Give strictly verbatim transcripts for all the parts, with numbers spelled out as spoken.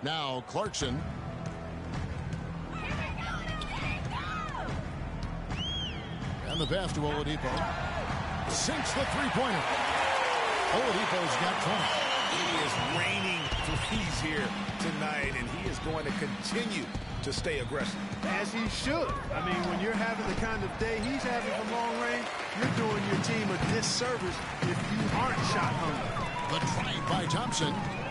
Now Clarkson. And the pass to Oladipo. Sinks the three-pointer. Oladipo's got twenty. He is raining threes here tonight, and he is going to continue to stay aggressive. As he should. I mean, when you're having the kind of day he's having from long range, you're doing your team a disservice if you aren't shot hungry. The drive by Thompson.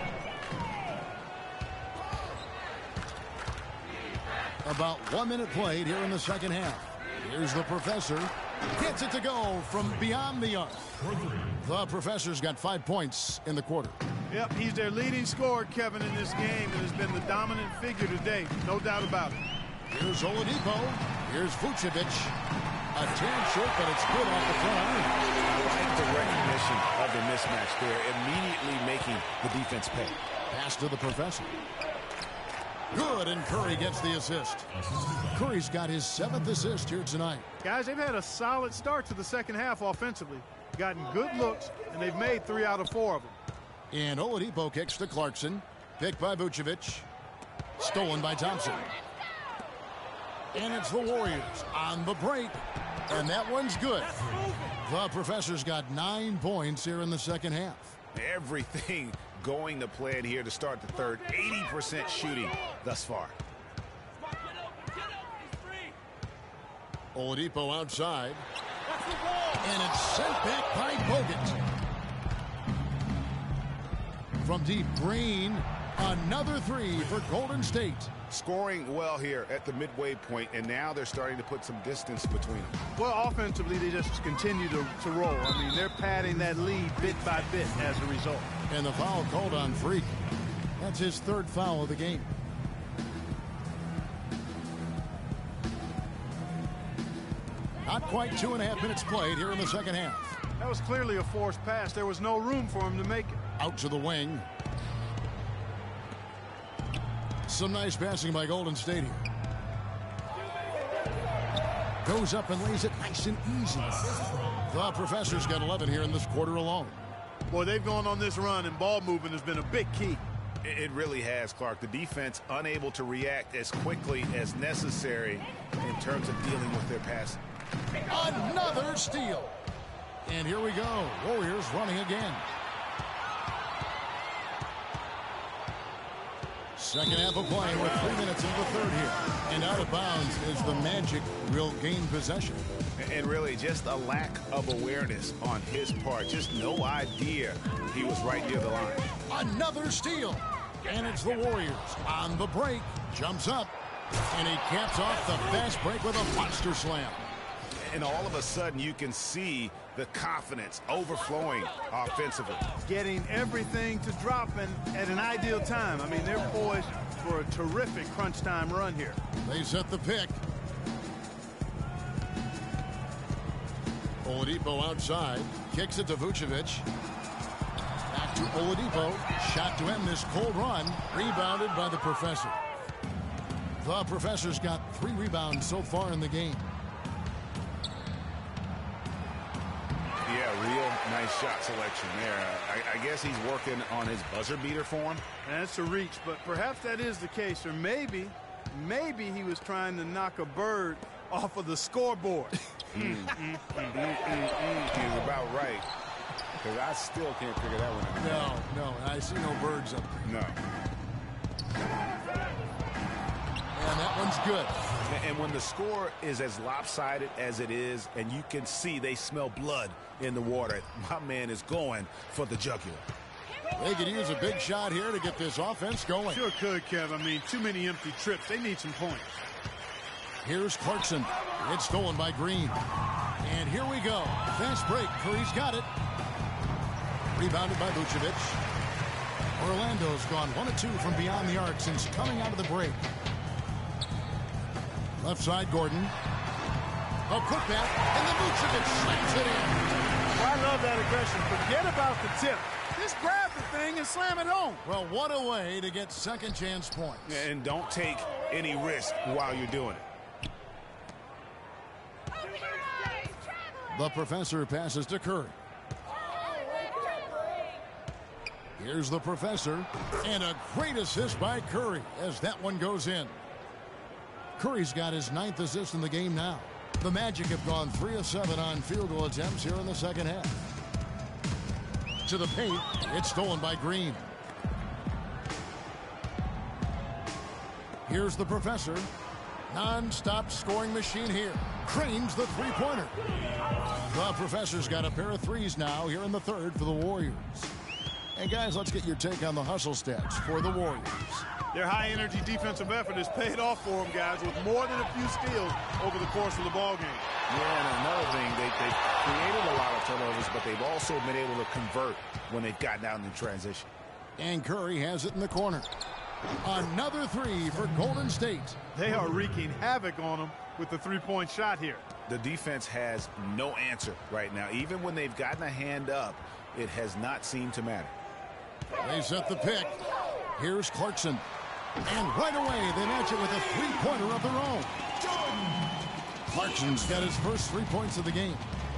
About one minute played here in the second half. Here's the professor. Gets it to go from beyond the arc. The professor's got five points in the quarter. Yep, he's their leading scorer, Kevin, in this game, and has been the dominant figure today. No doubt about it. Here's Oladipo. Here's Vucevic. A ten short, but it's good off the front iron. I like the recognition of the mismatch there, immediately making the defense pay. Pass to the professor. Good, and Curry gets the assist. Curry's got his seventh assist here tonight. Guys, they've had a solid start to the second half offensively. Gotten good looks, and they've made three out of four of them. And Oladipo kicks to Clarkson. Picked by Vucevic. Stolen by Thompson. And it's the Warriors on the break. And that one's good. The professor's got nine points here in the second half. Everything going to plan here to start the third. eighty percent shooting thus far. Oladipo outside. And it's sent back by Bogut. From deep, Green. Another three for Golden State. Scoring well here at the midway point, and now they're starting to put some distance between them. Well, offensively, they just continue to, to roll. I mean, they're padding that lead bit by bit as a result. And the foul called on Freak. That's his third foul of the game. Not quite two and a half minutes played here in the second half. That was clearly a forced pass. There was no room for him to make it. Out to the wing. Some nice passing by Golden State here. Goes up and lays it nice and easy. The professor's got eleven here in this quarter alone. Boy, they've gone on this run, and ball movement has been a big key. It really has, Clark. The defense unable to react as quickly as necessary in terms of dealing with their passing. Another steal. And here we go. Warriors running again. Second half of play with three minutes into the third here. And out of bounds is the Magic will gain possession. And really just a lack of awareness on his part. Just no idea he was right near the line. Another steal. And it's the Warriors on the break. Jumps up. And he caps off the fast break with a monster slam. And all of a sudden you can see the confidence overflowing offensively. Getting everything to drop in at an ideal time. I mean, they're poised for a terrific crunch time run here. They set the pick. Oladipo outside. Kicks it to Vucevic. Back to Oladipo. Shot to end this cold run. Rebounded by the professor. The professor's got three rebounds so far in the game. Yeah, real nice shot selection there. I, I guess he's working on his buzzer beater form. That's a reach, but perhaps that is the case. Or maybe, maybe he was trying to knock a bird off of the scoreboard. mm, mm, mm, mm, mm, mm. He's about right. Because I still can't figure that one out. No, no, I see no birds up there. No. And that one's good. And when the score is as lopsided as it is, and you can see they smell blood in the water, my man is going for the jugular. They could use a big shot here to get this offense going. Sure could, Kev. I mean, too many empty trips. They need some points. Here's Clarkson. It's stolen by Green. And here we go. Fast break. Curry's got it. Rebounded by Vucevic. Orlando's gone one of two from beyond the arc since coming out of the break. Left side, Gordon. A putback, and the Vucevic slams it in. I love that aggression. Forget about the tip. Just grab the thing and slam it home. Well, what a way to get second chance points. And don't take any risk while you're doing it. The professor passes to Curry. Here's the professor. And a great assist by Curry as that one goes in. Curry's got his ninth assist in the game now. The Magic have gone three of seven on field goal attempts here in the second half. To the paint. It's stolen by Green. Here's the professor. Non-stop scoring machine here. Cranes the three-pointer. The professor's got a pair of threes now here in the third for the Warriors. And guys, let's get your take on the hustle stats for the Warriors. Their high-energy defensive effort has paid off for them, guys, with more than a few steals over the course of the ball game. Yeah, and another thing, they, they've created a lot of turnovers, but they've also been able to convert when they've gotten out in transition. And Curry has it in the corner. Another three for Golden State. They are wreaking havoc on them with the three-point shot here. The defense has no answer right now. Even when they've gotten a hand up, it has not seemed to matter. They set the pick. Here's Clarkson. And right away, they match it with a three-pointer of their own. Clarkson's got his first three points of the game.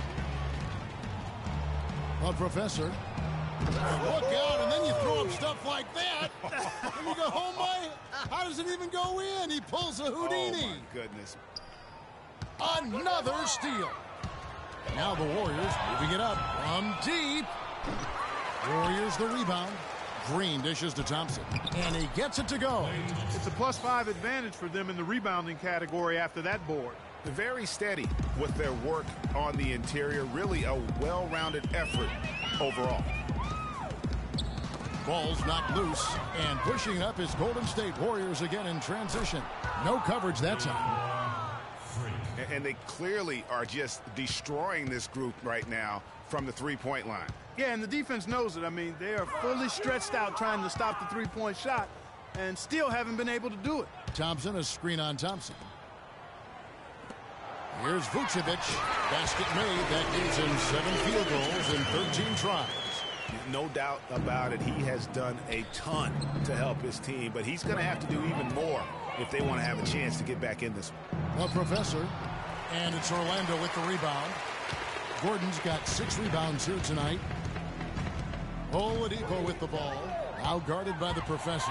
The professor. Look out, and then you throw up stuff like that. And you go, oh my, how does it even go in? He pulls a Houdini. Oh, my goodness. Another steal. Now the Warriors moving it up from deep. Warriors the rebound. Green dishes to Thompson. And he gets it to go. It's a plus five advantage for them in the rebounding category after that board. Very steady with their work on the interior. Really a well-rounded effort overall. Ball's knocked loose. And pushing up is Golden State Warriors again in transition. No coverage that time. And they clearly are just destroying this group right now from the three-point line. Yeah, and the defense knows it. I mean, they are fully stretched out trying to stop the three-point shot and still haven't been able to do it. Thompson, a screen on Thompson. Here's Vucevic. Basket made. That gives him seven field goals in thirteen tries. No doubt about it. He has done a ton to help his team, but he's going to have to do even more if they want to have a chance to get back in this one. The professor. And it's Orlando with the rebound. Gordon's got six rebounds here tonight. Oladipo with the ball. Now guarded by the professor.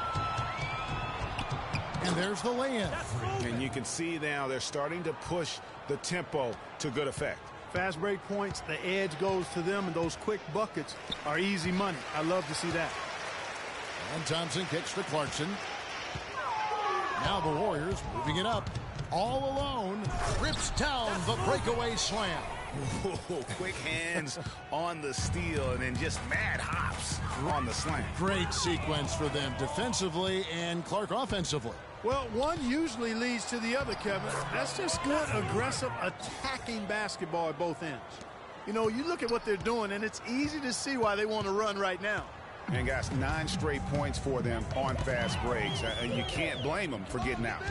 And there's the lay-in. And you can see now they're starting to push the tempo to good effect. Fast break points, the edge goes to them, and those quick buckets are easy money. I love to see that. And Thompson kicks to Clarkson. Now the Warriors moving it up. All alone, rips down the breakaway slam. Whoa, quick hands on the steal and then just mad hops on the slam. Great sequence for them defensively and Clark offensively. Well, one usually leads to the other, Kevin. That's just good, aggressive, attacking basketball at both ends. You know, you look at what they're doing, and it's easy to see why they want to run right now. And, guys, nine straight points for them on fast breaks. Uh, you can't blame them for getting out.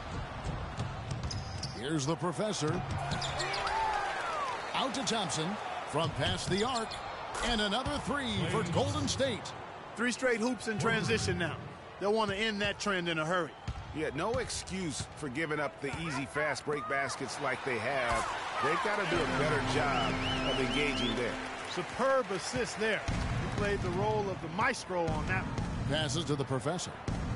Here's the professor. Out to Thompson from past the arc. And another three for Golden State. Three straight hoops in transition now. They'll want to end that trend in a hurry. Yeah, no excuse for giving up the easy fast break baskets like they have. They've got to do a better job of engaging there. Superb assist there. He played the role of the maestro on that one. Passes to the professor.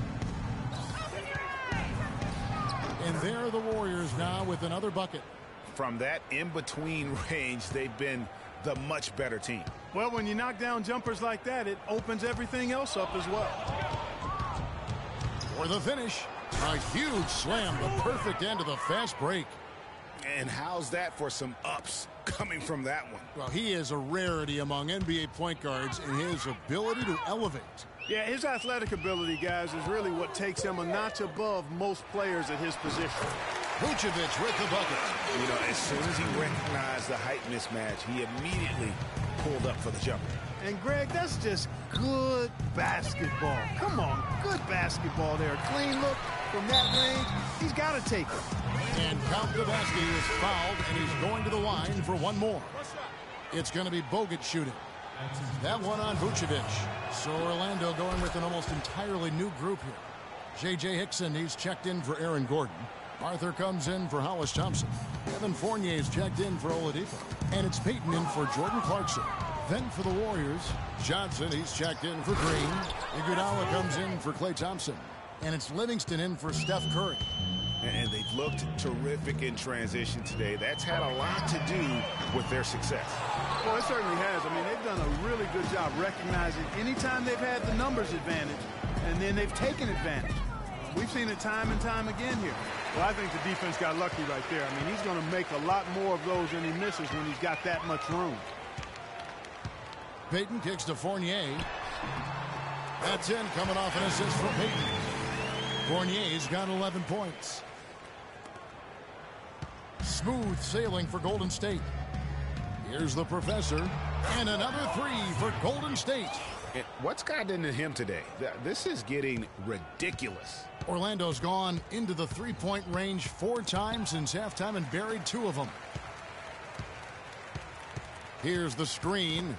And there are the Warriors now with another bucket. From that in-between range, they've been the much better team. Well, when you knock down jumpers like that, it opens everything else up as well. For the finish, a huge slam, the perfect end of the fast break. And how's that for some ups coming from that one? Well, he is a rarity among N B A point guards in his ability to elevate. Yeah, his athletic ability, guys, is really what takes him a notch above most players at his position. Vucevic with the bucket. You know, as soon as he recognized the height mismatch, he immediately pulled up for the jumper. And, Greg, that's just good basketball. Come on, good basketball there. Clean look from that range. He's got to take it. And Count Gavaski is fouled, and he's going to the line for one more. It's going to be Bogut shooting. That one on Vucevic. So Orlando going with an almost entirely new group here. J J Hickson, he's checked in for Aaron Gordon. Arthur comes in for Hollis Thompson. Evan Fournier's checked in for Oladipo. And it's Peyton in for Jordan Clarkson. Then for the Warriors, Johnson, he's checked in for Green. Iguodala comes in for Klay Thompson. And it's Livingston in for Steph Curry. And they've looked terrific in transition today. That's had a lot to do with their success. Well, it certainly has. I mean, they've done a really good job recognizing anytime they've had the numbers advantage, and then they've taken advantage. We've seen it time and time again here. Well, I think the defense got lucky right there. I mean, he's going to make a lot more of those than he misses when he's got that much room. Payton kicks to Fournier. That's in, coming off an assist from Payton. Fournier's got eleven points. Smooth sailing for Golden State. Here's the professor. And another three for Golden State. And what's gotten into him today? This is getting ridiculous. Orlando's gone into the three-point range four times since halftime and buried two of them. Here's the screen.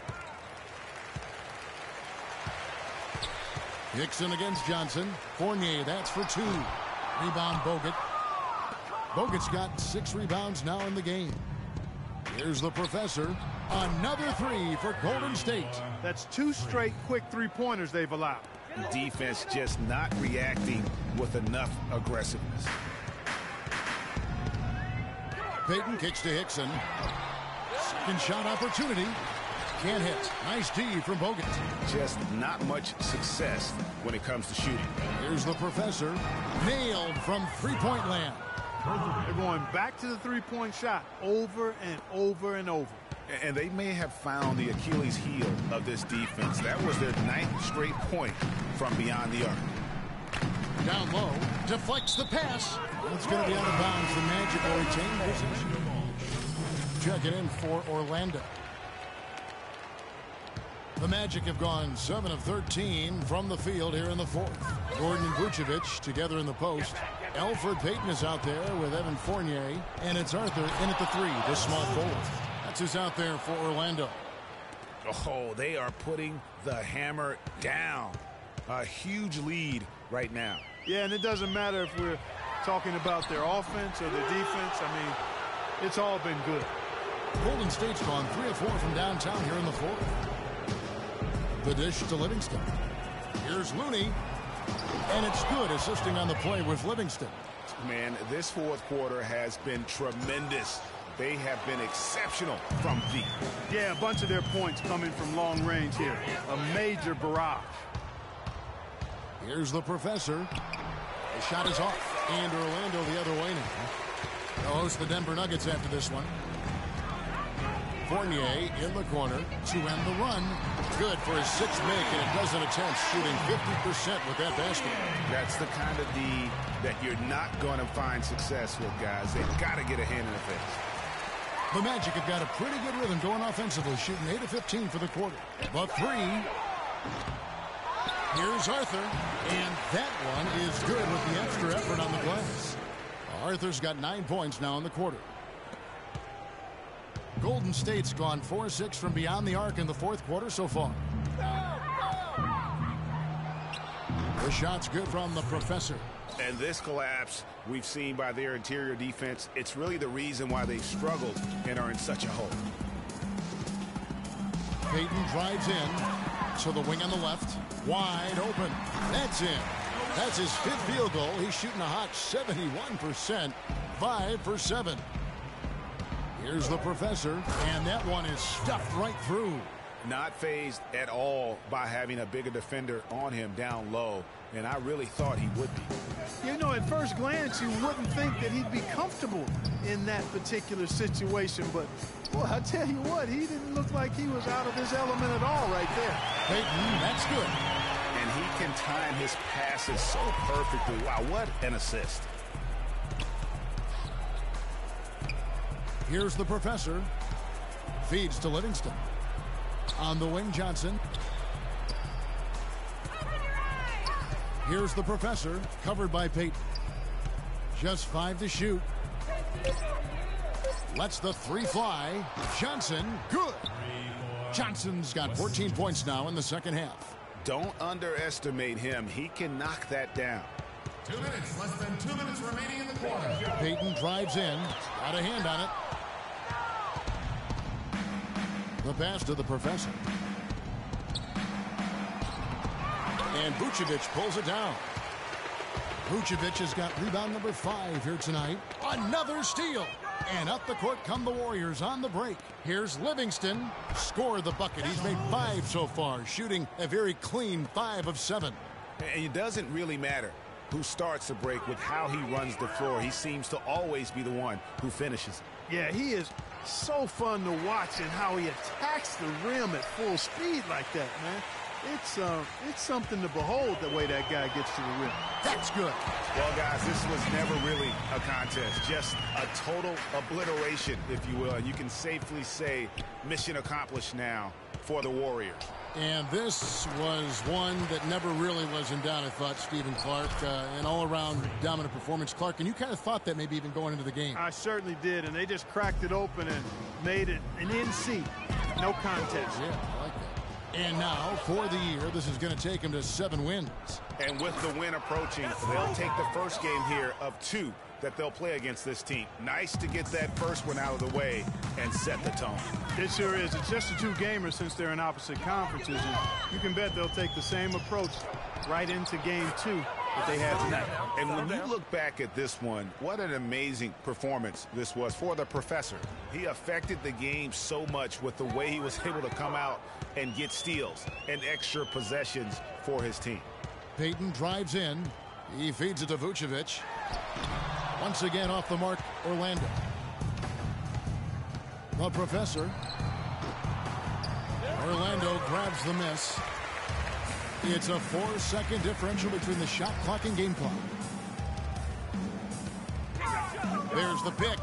Hickson against Johnson. Fournier, that's for two. Rebound Bogut. Bogut's got six rebounds now in the game. Here's the professor. Another three for Golden State. That's two straight quick three-pointers they've allowed. Defense just not reacting with enough aggressiveness. Payton kicks to Hickson. Second shot opportunity. Can't hit. Nice D from Bogut. Just not much success when it comes to shooting. Here's the professor. Nailed from three-point land. They're going back to the three-point shot over and over and over. And they may have found the Achilles heel of this defense. That was their ninth straight point from beyond the arc. Down low. Deflects the pass. It's going to be out of bounds. The Magic will retain possession. Check it in for Orlando. The Magic have gone seven of thirteen from the field here in the fourth. Gordon and Vucevic together in the post. Elfrid Payton is out there with Evan Fournier. And it's Arthur in at the three, the small forward. That's who's out there for Orlando. Oh, they are putting the hammer down. A huge lead right now. Yeah, and it doesn't matter if we're talking about their offense or their defense. I mean, it's all been good. Golden State's gone three of four from downtown here in the fourth. The dish to Livingston. Here's Looney. And it's good, assisting on the play with Livingston. Man, this fourth quarter has been tremendous. They have been exceptional from deep. Yeah, a bunch of their points coming from long range here. A major barrage. Here's the professor. The shot is off. And Orlando the other way now. They'll host the Denver Nuggets after this one. Fournier in the corner to end the run. Good for his sixth make, and a dozen attempts, shooting fifty percent with that basket. That's the kind of D that you're not going to find success with, guys. They've got to get a hand in the face. The Magic have got a pretty good rhythm going offensively, shooting eight of fifteen for the quarter. But three. Here's Arthur, and that one is good with the extra effort on the glass. Arthur's got nine points now in the quarter. Golden State's gone four six from beyond the arc in the fourth quarter so far. The shot's good from the professor. And this collapse we've seen by their interior defense, it's really the reason why they've struggled and are in such a hole. Payton drives in to the wing on the left. Wide open. That's in. That's his fifth field goal. He's shooting a hot seventy-one percent. Five for seven. Here's the professor, and that one is stuffed right through. Not fazed at all by having a bigger defender on him down low, and I really thought he would be. You know, at first glance, you wouldn't think that he'd be comfortable in that particular situation, but, well, I tell you what, he didn't look like he was out of his element at all right there. Payton, that's good. And he can time his passes so perfectly. Wow, what an assist. Here's the professor. Feeds to Livingston. On the wing, Johnson. Here's the professor, covered by Payton. Just five to shoot. Lets the three fly. Johnson, good. Johnson's got fourteen points now in the second half. Don't underestimate him. He can knock that down. Two minutes, less than two minutes remaining in the quarter. Payton drives in. Got a hand on it. The pass to the professor. And Vucevic pulls it down. Vucevic has got rebound number five here tonight. Another steal. And up the court come the Warriors on the break. Here's Livingston. Score the bucket. He's made five so far, shooting a very clean five of seven. And it doesn't really matter who starts the break with how he runs the floor. He seems to always be the one who finishes. Yeah, he is so fun to watch and how he attacks the rim at full speed like that, man. It's uh, it's something to behold the way that guy gets to the rim. That's good. Well, guys, this was never really a contest. Just a total obliteration, if you will. And you can safely say mission accomplished now for the Warriors. And this was one that never really was in doubt, I thought, Stephen Clark. Uh, an all-around dominant performance. Clark, and you kind of thought that maybe even going into the game. I certainly did, and they just cracked it open and made it an N C. No contest. Yeah, I like that. And now, for the year, this is going to take him to seven wins. And with the win approaching, they'll take the first game here of two that they'll play against this team. Nice to get that first one out of the way and set the tone. It sure is. It's just a two-gamer since they're in opposite conferences, and you can bet they'll take the same approach right into game two that they had tonight. And when you look back at this one, what an amazing performance this was for the professor. He affected the game so much with the way he was able to come out and get steals and extra possessions for his team. Payton drives in. He feeds it to Vucevic. Once again off the mark, Orlando. The professor. Orlando grabs the miss. It's a four-second differential between the shot clock and game clock. There's the pick.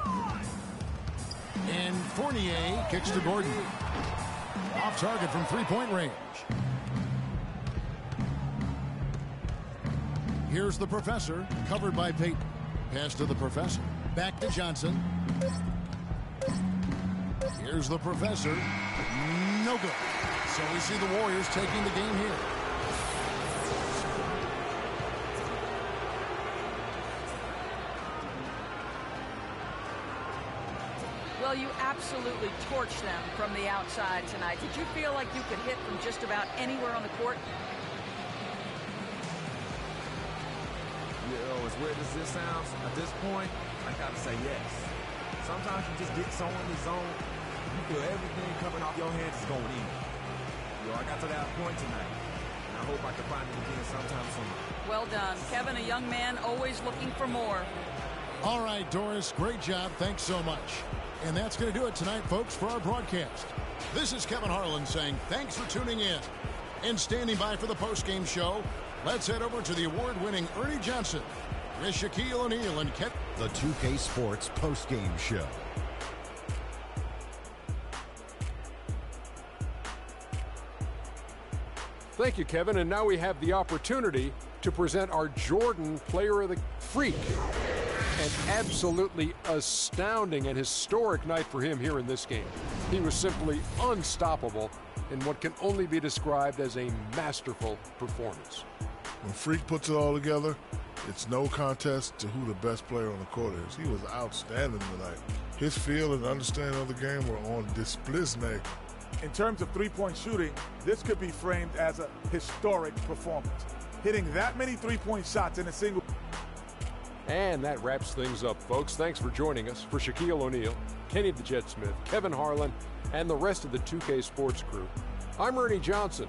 And Fournier kicks to Gordon. Off target from three-point range. Here's the professor, covered by Payton. Pass to the professor. Back to Johnson. Here's the professor. No good. So we see the Warriors taking the game here. Well, you absolutely torched them from the outside tonight. Did you feel like you could hit from just about anywhere on the court? Yeah, as weird as this sounds, at this point, I gotta say yes. Sometimes you just get so in the zone, you feel everything coming off your hands is going in. Yo, I got to that point tonight, and I hope I can find it again sometime soon. Well done. Kevin, a young man, always looking for more. All right, Doris, great job. Thanks so much. And that's going to do it tonight, folks, for our broadcast. This is Kevin Harlan saying thanks for tuning in. And standing by for the postgame show, let's head over to the award-winning Ernie Johnson with Shaquille O'Neal and Kevin. The two K Sports postgame show. Thank you, Kevin. And now we have the opportunity to present our Jordan Player of the Freak. An absolutely astounding and historic night for him here in this game. He was simply unstoppable in what can only be described as a masterful performance. When Freak puts it all together, it's no contest to who the best player on the court is. He was outstanding tonight. His feel and understanding of the game were on display. In terms of three-point shooting, this could be framed as a historic performance. Hitting that many three-point shots in a single... And that wraps things up, folks. Thanks for joining us. For Shaquille O'Neal, Kenny the Jet Smith, Kevin Harlan, and the rest of the two K Sports crew, I'm Ernie Johnson.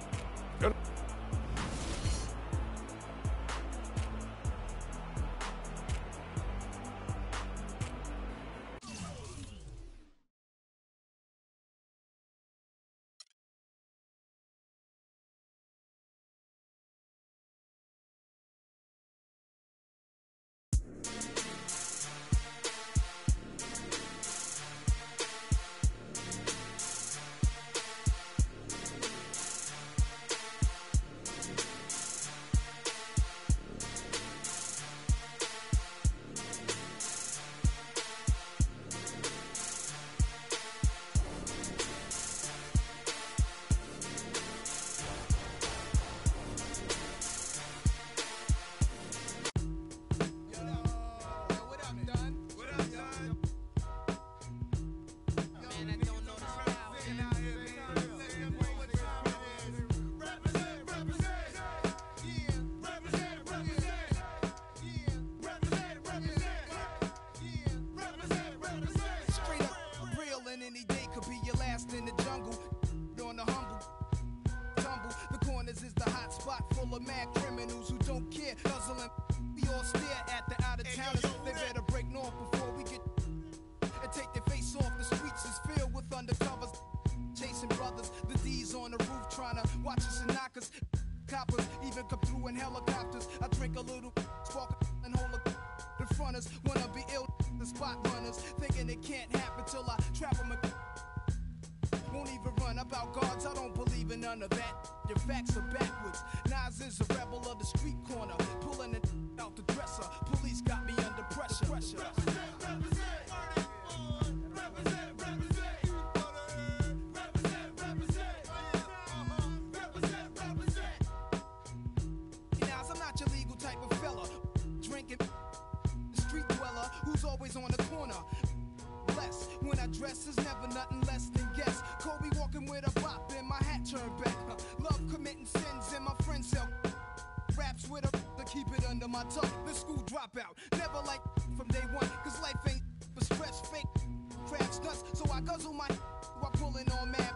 guzzling. We all stare at the out-of-towners. They better break north before we get and take their face off. The streets is filled with undercovers, chasing brothers. The D's on the roof trying to watch us and knock us. Coppers even come through in helicopters. I drink a little, spark and hold a. The fronters wanna be ill, the spot runners, thinking it can't happen till I trap them. Won't even run about guards, I don't believe in none of that. Your facts are backwards. Nas is a rebel of the street corner, pulling it out the dresser. Police got me under pressure. pressure. Represent, represent. Represent, represent. Represent, represent. Represent, represent. Nas, I'm not your legal type of fella. Drinking, the street dweller who's always on the corner. Bless when I dress is never nothing less than guess. Kobe walking with a bop and my hat turned back. Huh. Love committing sins and my friends sell raps with a to keep it under my tongue. The school dropout, never like from day one. Cause life ain't for stress, fake crab stunts. So I guzzle my while pulling on mad.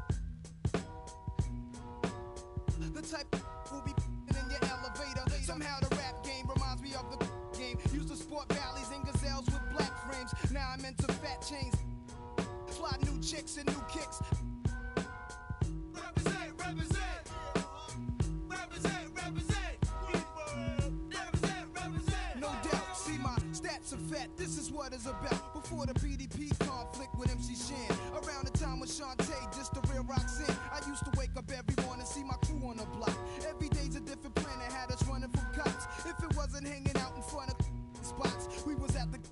The type who be in your elevator. Somehow the rap game reminds me of the game. Used to sport valleys and gazelles with black frames. Now I'm into fat chains. Fly new chicks and new kicks. Represent, represent. Represent, represent. Represent, represent. No doubt, see my stats are fat. This is what it's about. Before the P D P conflict with M C Shan. Around the time with Shantae, just the real Roxanne. I used to wake up every morning, see my crew on the block. Every day's a different plan that had us running from cops. If it wasn't hanging out in front of spots, we was at the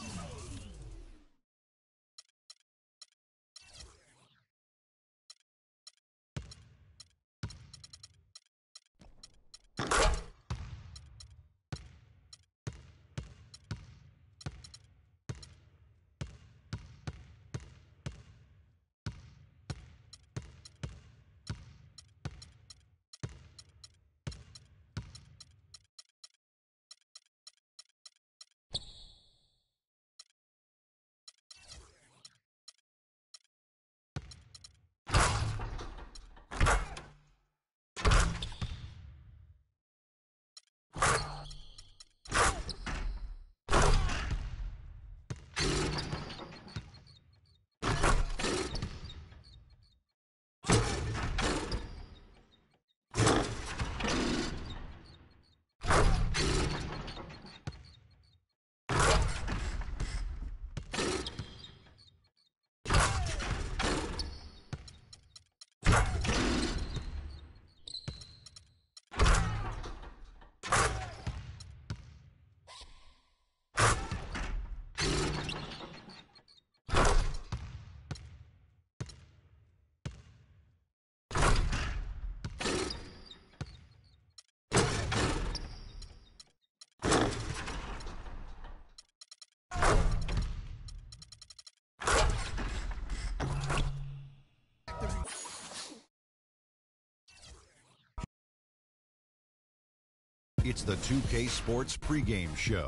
It's the two K Sports pregame show.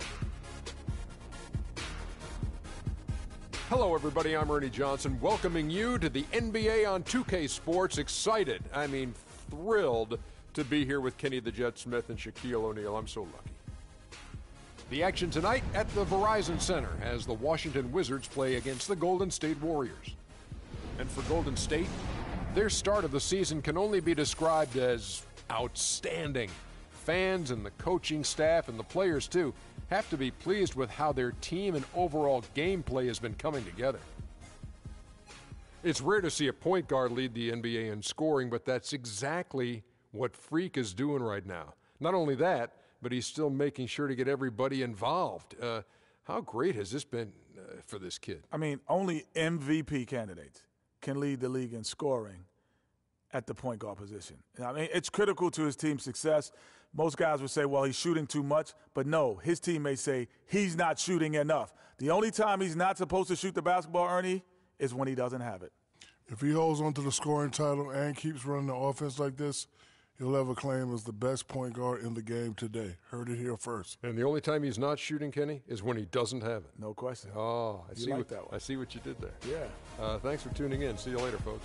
Hello, everybody. I'm Ernie Johnson, welcoming you to the N B A on two K Sports. Excited, I mean thrilled to be here with Kenny the Jet Smith and Shaquille O'Neal. I'm so lucky. The action tonight at the Verizon Center as the Washington Wizards play against the Golden State Warriors. And for Golden State, their start of the season can only be described as outstanding. Fans and the coaching staff and the players, too, have to be pleased with how their team and overall gameplay has been coming together. It's rare to see a point guard lead the N B A in scoring, but that's exactly what Freak is doing right now. Not only that, but he's still making sure to get everybody involved. Uh, how great has this been uh, for this kid? I mean, only M V P candidates can lead the league in scoring at the point guard position. I mean, it's critical to his team's success. Most guys would say, well, he's shooting too much. But no, his teammates say he's not shooting enough. The only time he's not supposed to shoot the basketball, Ernie, is when he doesn't have it. If he holds on to the scoring title and keeps running the offense like this, he'll have a claim as the best point guard in the game today. Heard it here first. And the only time he's not shooting, Kenny, is when he doesn't have it. No question. Oh, I you see like what that one. I see what you did there. Yeah. Uh, thanks for tuning in. See you later, folks.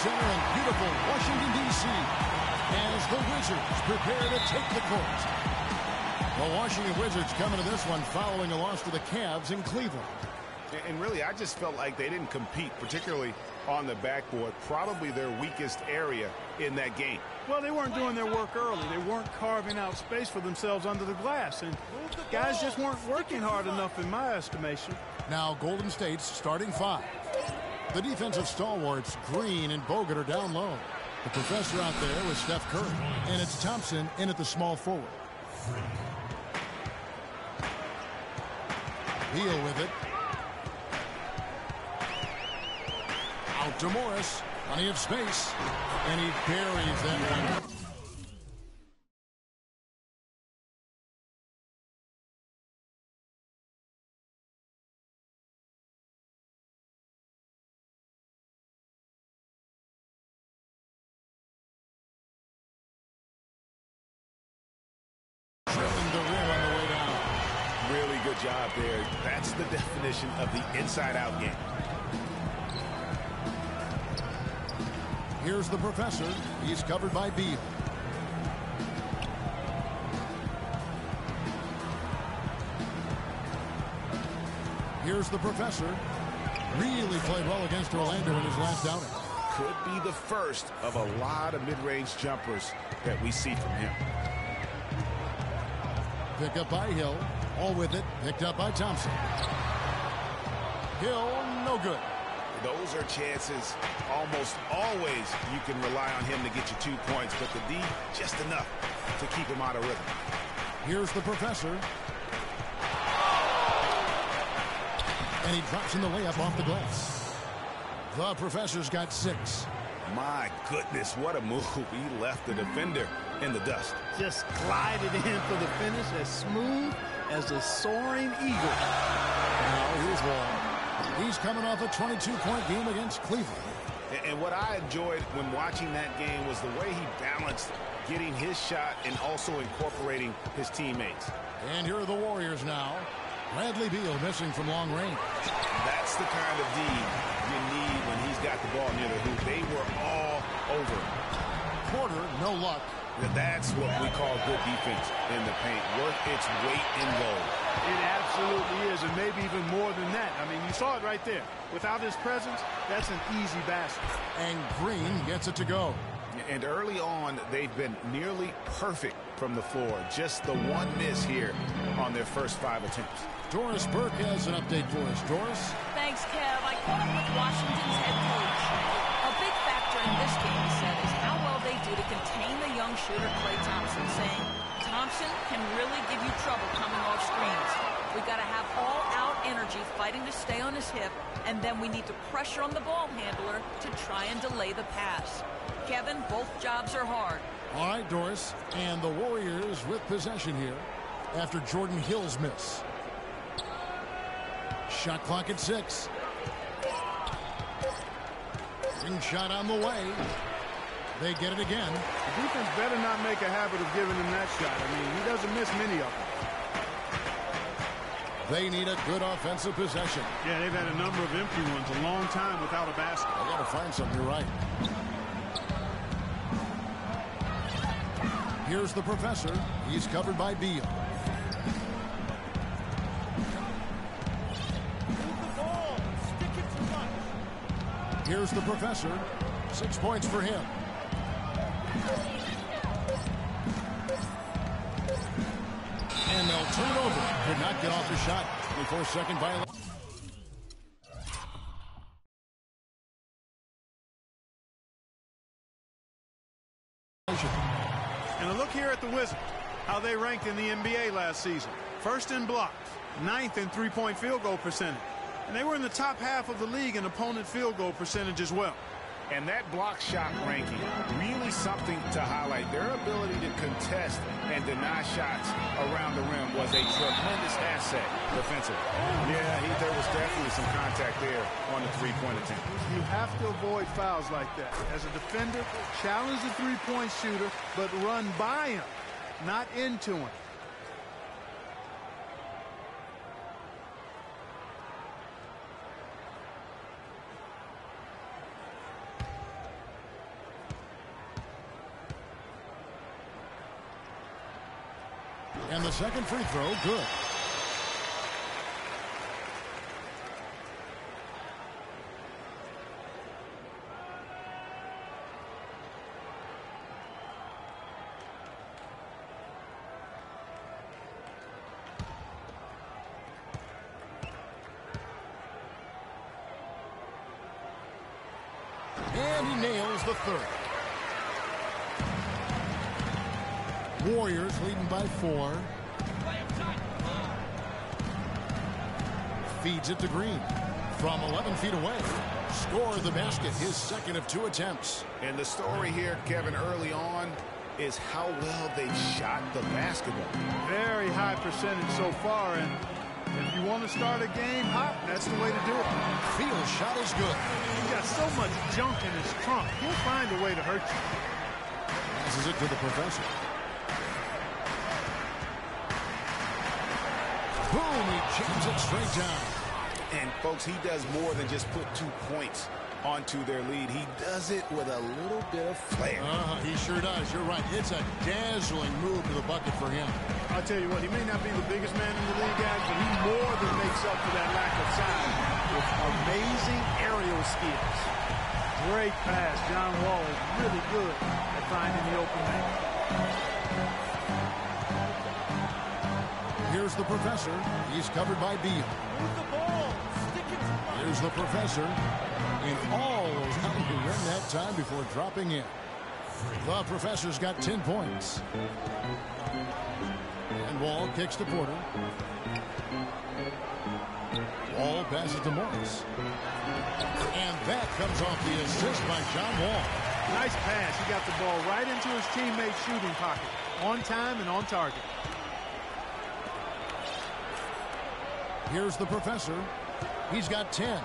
Center in beautiful Washington, D C as the Wizards prepare to take the court. The Washington Wizards coming to this one following a loss to the Cavs in Cleveland. And really, I just felt like they didn't compete, particularly on the backboard, probably their weakest area in that game. Well, they weren't doing their work early. They weren't carving out space for themselves under the glass. And guys just weren't working hard enough in my estimation. Now Golden State's starting five. The defensive stalwarts, Green and Bogut, are down low. The professor out there with Steph Curry. And it's Thompson in at the small forward. Beal with it. Out to Morris. Plenty of space. And he buries that one. Drilling the rim on the way down. Really good job there. That's the definition of the inside-out game. Here's the professor. He's covered by Beal. Here's the professor. Really played well against Orlando in his last outing. Could be the first of a lot of mid-range jumpers that we see from him. Pick up by Hill. All with it. Picked up by Thompson. Hill, no good. Those are chances. Almost always you can rely on him to get you two points, but the D, just enough to keep him out of rhythm. Here's the professor. And he drops in the layup off the glass. The professor's got six. My goodness, what a move. He left the defender in the dust. Just glided in for the finish as smooth as a soaring eagle. Now here's one. He's coming off a twenty-two point game against Cleveland. And what I enjoyed when watching that game was the way he balanced getting his shot and also incorporating his teammates. And here are the Warriors now. Bradley Beal missing from long range. That's the kind of D you need when he's got the ball near the hoop. They were all over. Porter, no luck. That's what we call good defense in the paint. Worth its weight in gold. It absolutely is, and maybe even more than that. I mean, you saw it right there. Without his presence, that's an easy basket. And Green gets it to go. And early on, they've been nearly perfect from the floor. Just the one miss here on their first five attempts. Doris Burke has an update for us. Doris? Thanks, Kev. I caught up with Washington's head coach. A big factor in this game, he said, is how well they do to contain the young shooter Klay Thompson, saying Thompson can really give you trouble coming off screens. We got to have all-out energy fighting to stay on his hip, and then we need to pressure on the ball handler to try and delay the pass. Kevin, both jobs are hard. All right, Doris. And the Warriors with possession here after Jordan Hill's miss. Shot clock at six. Ring shot on the way. They get it again. The defense better not make a habit of giving him that shot. I mean, he doesn't miss many of them. They need a good offensive possession. Yeah, they've had a number of empty ones, a long time without a basket. They got to find something. You're right. Here's the professor. He's covered by Beal. Here's the professor. Six points for him. And they'll turn it over. Could not get off the shot. twenty-four second violation. And a look here at the Wizards, how they ranked in the N B A last season. First in blocks, ninth in three-point field goal percentage. And they were in the top half of the league in opponent field goal percentage as well. And that block shot ranking, really something to highlight. Their ability to contest and deny shots around the rim was a tremendous asset defensively. Yeah, he, there was definitely some contact there on the three-point attempt. You have to avoid fouls like that. As a defender, challenge the three-point shooter, but run by him, not into him. And the second free throw, good. And he nails the third. Warriors leading by four. Feeds it to Green. From eleven feet away. Scored the basket, his second of two attempts. And the story here, Kevin, early on, is how well they shot the basketball. Very high percentage so far, and if you want to start a game hot, that's the way to do it. Field shot is good. He's got so much junk in his trunk. He'll find a way to hurt you. Passes it to the professor. Boom, he jams it straight down. And, folks, he does more than just put two points onto their lead. He does it with a little bit of flair. Uh, he sure does. You're right. It's a dazzling move to the bucket for him. I'll tell you what, he may not be the biggest man in the league, guys, but he more than makes up for that lack of size with amazing aerial skills. Great pass. John Wall is really good at finding the open man. Here's the professor. He's covered by Beal. Move the ball. Stick it to my... Here's the professor. And all having to win that time before dropping in. The professor's got ten points. And Wall kicks to Porter. Wall passes to Morris. And that comes off the assist by John Wall. Nice pass. He got the ball right into his teammate's shooting pocket. On time and on target. Here's the professor. He's got ten.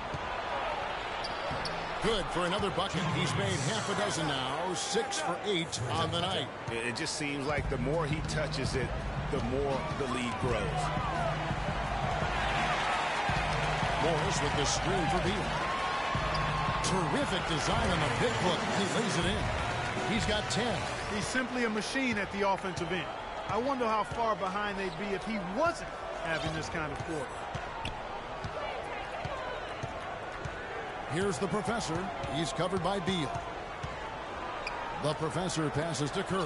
Good for another bucket. He's made half a dozen now. Six for eight on the night. It just seems like the more he touches it, the more the lead grows. Morris with the screen for Beal. Terrific design on the pick hook. He lays it in. He's got ten. He's simply a machine at the offensive end. I wonder how far behind they'd be if he wasn't having this kind of quarter. Here's the professor. He's covered by Beal. The professor passes to Curry.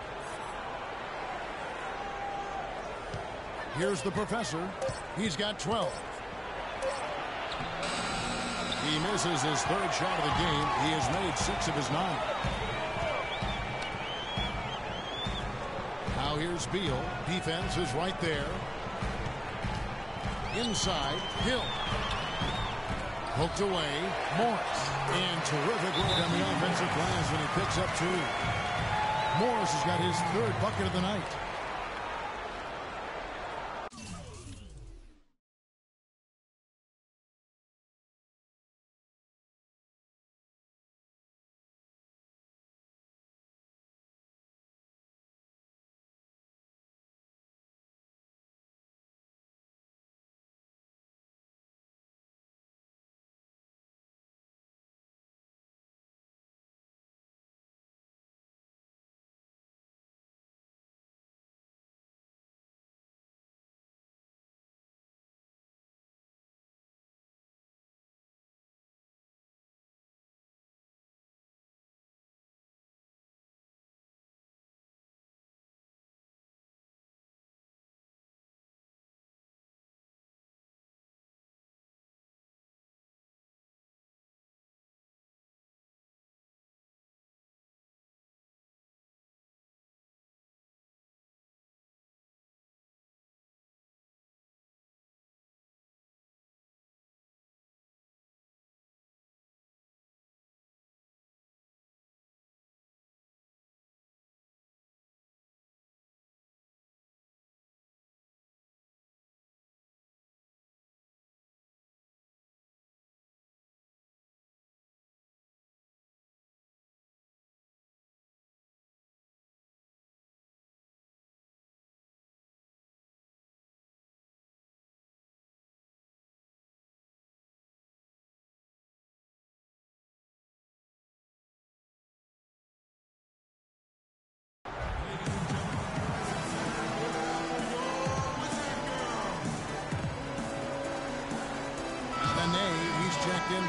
Here's the professor. He's got twelve. He misses his third shot of the game. He has made six of his nine. Now here's Beal. Defense is right there. Inside, Hill. Hooked away, Morris. And terrific work on the offensive glass when he picks up two. Morris has got his third bucket of the night.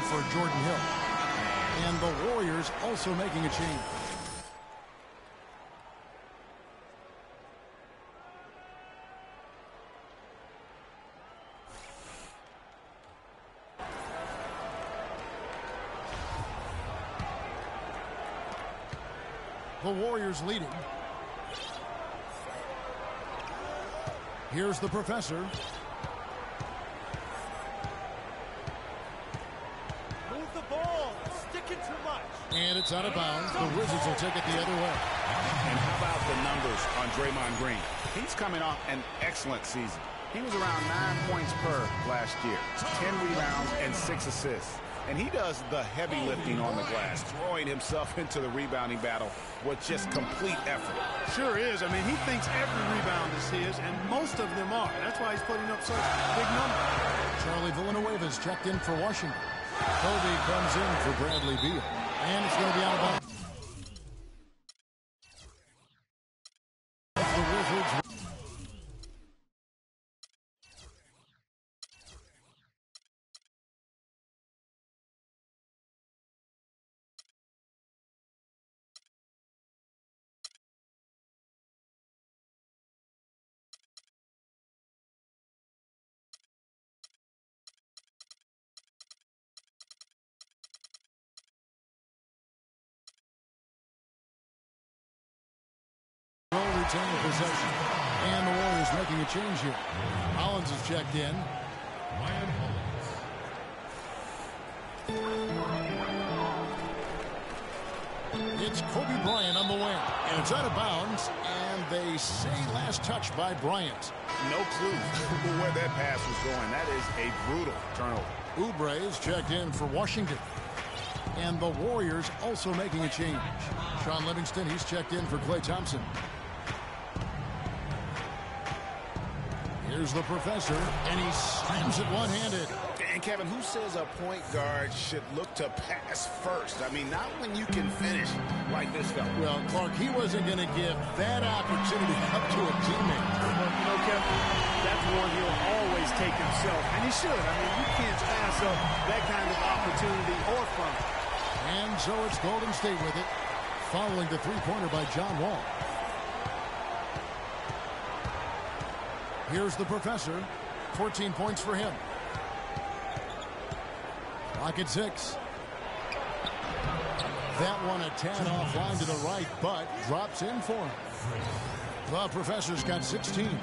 for Jordan Hill. And the Warriors also making a change. The Warriors leading. Here's the professor. Move the ball. Sticking too much. And it's out of bounds. The Wizards will take it the other way. And how about the numbers on Draymond Green? He's coming off an excellent season. He was around nine points per last year, ten rebounds and six assists. And he does the heavy lifting on the glass, throwing himself into the rebounding battle with just complete effort. Sure is. I mean, he thinks every rebound is his, and most of them are. That's why he's putting up such big numbers. Charlie Villanueva's checked in for Washington. Kobe comes in for Bradley Beal. And it's going to be out of bounds. The Wizards. Will retain possession. And the Warriors making a change here. Hollins is checked in. Ryan Hollins. It's Kobe Bryant on the wing. And it's out of bounds. And they say last touch by Bryant. No clue where that pass was going. That is a brutal turnover. Oubre is checked in for Washington. And the Warriors also making a change. Sean Livingston, he's checked in for Klay Thompson. Here's the professor, and he slams it one-handed. And Kevin, who says a point guard should look to pass first? I mean, not when you can finish like this guy. Well, Clark, he wasn't going to give that opportunity up to a teammate. Well, you know, Kevin, that's one he'll always take himself, and he should. I mean, you can't pass up that kind of opportunity or fun. And so it's Golden State with it, following the three-pointer by John Wall. Here's the professor. fourteen points for him. Clock at six. That one a tad offline to the right, but drops in for him. The professor's got sixteen.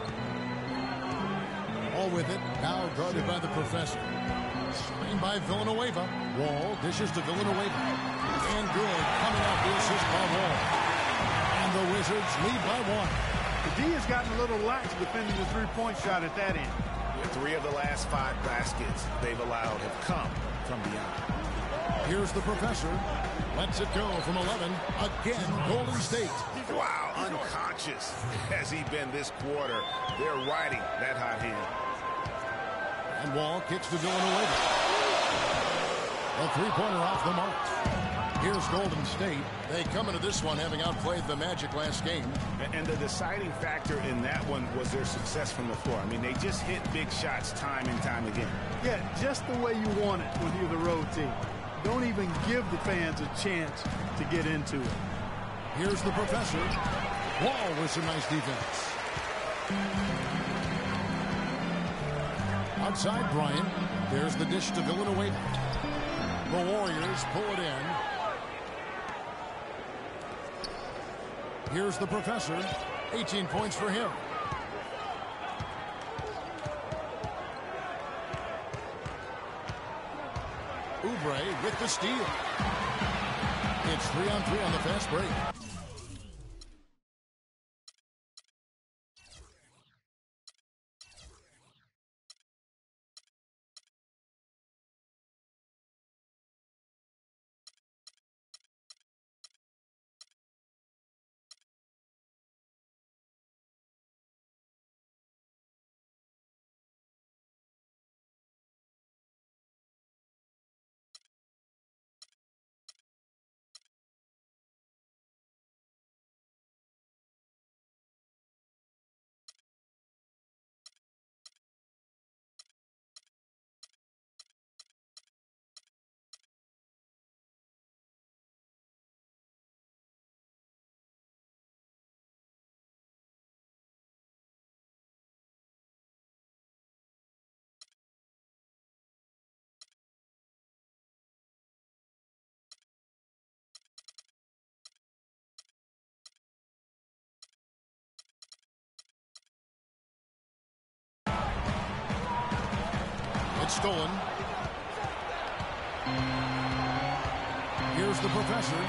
All with it, now guarded by the professor. Screen by Villanueva. Wall dishes to Villanueva. And good, coming out the assist by Wall. And the Wizards lead by one. The D has gotten a little lax defending the three-point shot at that end. Three of the last five baskets they've allowed have come from beyond. Here's the professor. Lets it go from eleven. Again, Golden State. Wow, unconscious has he been this quarter. They're riding that hot hand. And Wall kicks to Villanueva. A three-pointer off the mark. Here's Golden State. They come into this one having outplayed the Magic last game. And the deciding factor in that one was their success from the floor. I mean, they just hit big shots time and time again. Yeah, just the way you want it when you're the road team. Don't even give the fans a chance to get into it. Here's the professor. Wall with some nice defense. Outside Bryant. There's the dish to Villanueva. The Warriors pull it in. Here's the professor. eighteen points for him. Oubre with the steal. It's three on three on the fast break. stolen. Here's the professor.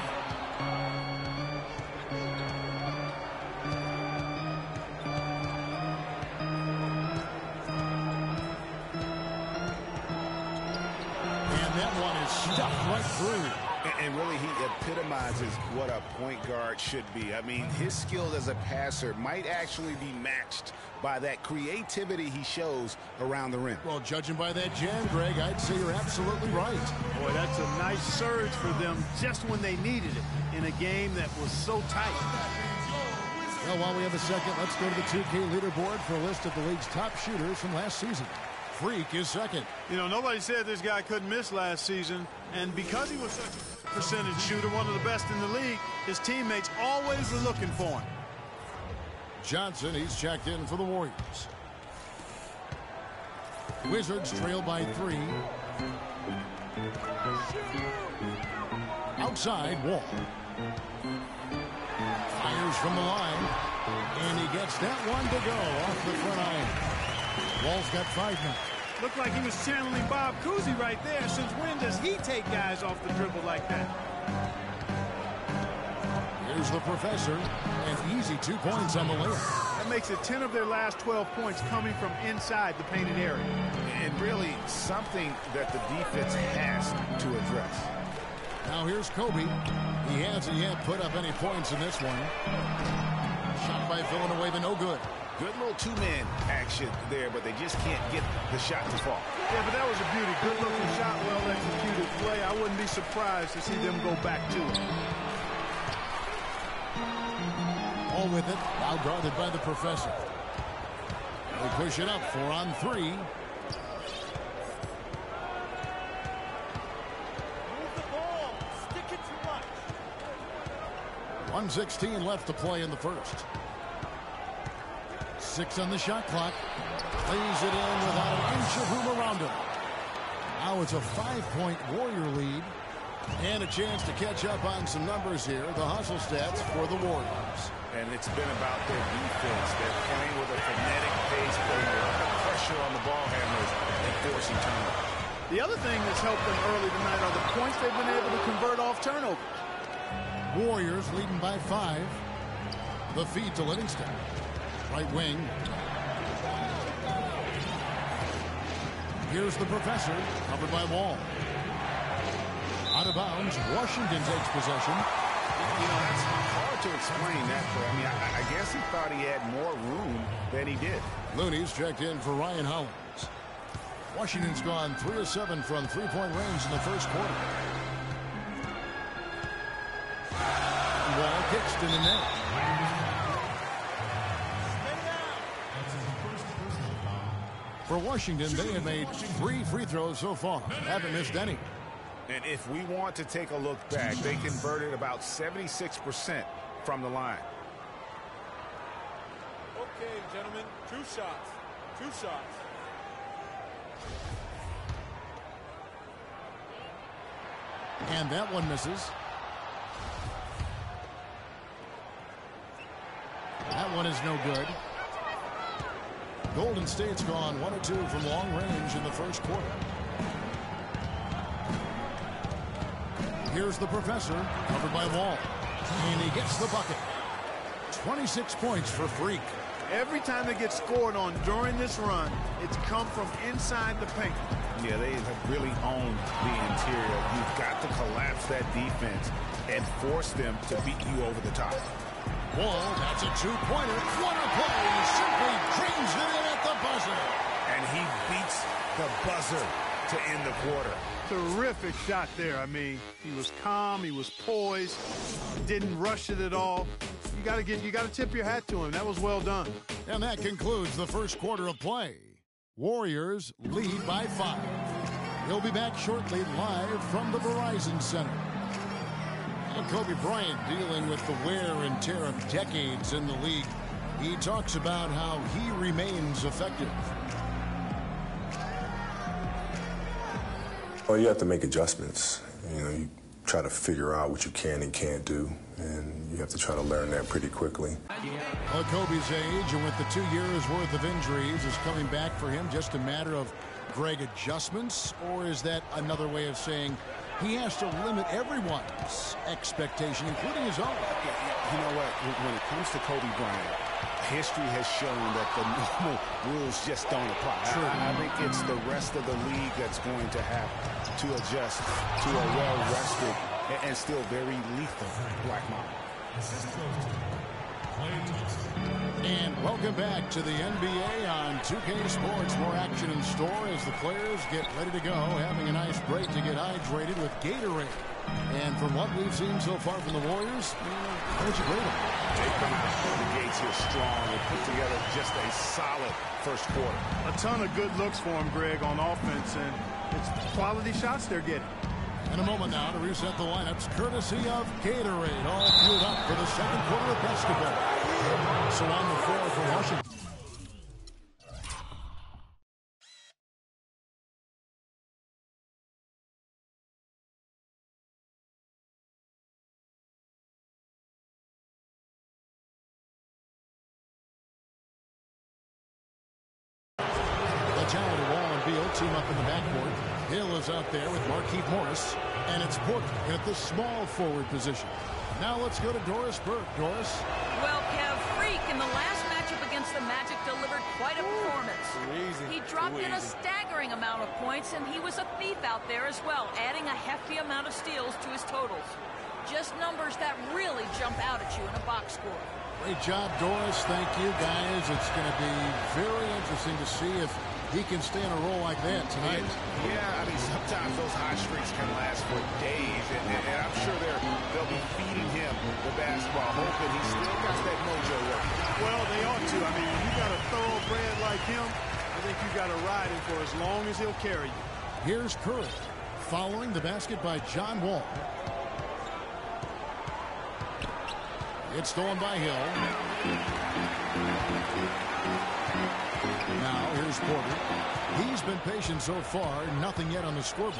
And that one is stuffed right through. And really, he epitomizes what a point guard should be. I mean, his skill as a passer might actually be matched by that creativity he shows around the rim. Well, judging by that jam, Greg, I'd say you're absolutely right. Boy, that's a nice surge for them just when they needed it in a game that was so tight. Well, while we have a second, let's go to the two K leaderboard for a list of the league's top shooters from last season. Freak is second. You know, nobody said this guy couldn't miss last season, and because he was such a percentage shooter, one of the best in the league, his teammates always were looking for him. Johnson, he's checked in for the Warriors. Wizards trail by three. Outside, Wall. Fires from the line, and he gets that one to go off the front iron. Wall's got five now. Looked like he was channeling Bob Cousy right there. Since when does he take guys off the dribble like that? Here's the professor, and easy two points on the layup. That makes it ten of their last twelve points coming from inside the painted area. And really something that the defense has to address. Now here's Kobe. He hasn't yet put up any points in this one. Shot by Villanueva, no good. Good little two-man action there, but they just can't get the shot to fall. Yeah, but that was a beauty. Good-looking shot, well-executed play. I wouldn't be surprised to see them go back to it. All with it, now guarded by the professor. They push it up, four on three. Move the ball. Stick it too much. one sixteen left to play in the first. Six on the shot clock. Lays it in without an inch of room around him. Now it's a five-point Warrior lead. And a chance to catch up on some numbers here. The hustle stats for the Warriors. And it's been about their defense. They're playing with a frenetic pace, putting a lot of pressure on the ball handlers and forcing turnovers. The other thing that's helped them early tonight are the points they've been able to convert off turnovers. Warriors leading by five. The feed to Livingston. Right wing. Here's the professor, covered by Wall. Out of bounds, Washington takes possession. You know, that's hard to explain that, but I mean, I, I guess he thought he had more room than he did. Looney's checked in for Ryan Hollins. Washington's gone three of seven from three-point range in the first quarter. Wall kicks to the net. For Washington, they have made three free throws so far. Haven't missed any. And if we want to take a look back, they converted about seventy-six percent from the line. Okay, gentlemen, two shots. Two shots. And that one misses. That one is no good. Golden State's gone one or two from long range in the first quarter. Here's the professor, covered by Wall. And he gets the bucket. twenty-six points for Freak. Every time they get scored on during this run, it's come from inside the paint. Yeah, they have really owned the interior. You've got to collapse that defense and force them to beat you over the top. Wall, that's a two-pointer. What a play! He simply drains it in at the buzzer. And he beats the buzzer to end the quarter. Terrific shot there. I mean, he was calm, he was poised, didn't rush it at all. You got to get, you got to tip your hat to him. That was well done. And that concludes the first quarter of play. Warriors lead by five. He'll be back shortly live from the Verizon Center. Well, Kobe Bryant dealing with the wear and tear of decades in the league. He talks about how he remains effective. Well, you have to make adjustments. You know, you try to figure out what you can and can't do, and you have to try to learn that pretty quickly. Well, Kobe's age and with the two years worth of injuries is coming back for him just a matter of Greg, adjustments, or is that another way of saying he has to limit everyone's expectation, including his own? You know what? When it comes to Kobe Bryant, history has shown that the normal rules just don't apply. True. I, I think it's the rest of the league that's going to have to adjust to a well-rested and, and still very lethal Black Mamba. And welcome back to the N B A on two K Sports. More action in store as the players get ready to go, having a nice break to get hydrated with Gatorade. And from what we've seen so far from the Warriors, how would you grade them? They come out of the gates here strong and put together just a solid first quarter. A ton of good looks for him, Greg, on offense, and it's quality shots they're getting. In a moment now to reset the lineups, courtesy of Gatorade, all fueled up for the second quarter of basketball. So on the floor for Washington. The talented Wall and Beal team up in the backcourt. Hill is out there with Markieff Morris, and it's Porter at the small forward position. Now let's go to Doris Burke. Doris? Well, Kev, Freak in the last matchup against the Magic delivered quite a performance. Easy. He dropped Too in a easy. staggering amount of points, and he was a thief out there as well, adding a hefty amount of steals to his totals. Just numbers that really jump out at you in a box score. Great job, Doris. Thank you, guys. It's going to be very interesting to see if he can stay in a role like that tonight. Yeah, I mean, sometimes those hot streaks can last for days, and, and, and I'm sure they're, they'll be feeding him the basketball, hoping he's still got that mojo working. Well, they ought to. I mean, when you got a thoroughbred like him, I think you got to ride him for as long as he'll carry you. Here's Curry following the basket by John Wall. It's stolen by Hill. Now here's Porter. He's been patient so far. Nothing yet on the scoreboard.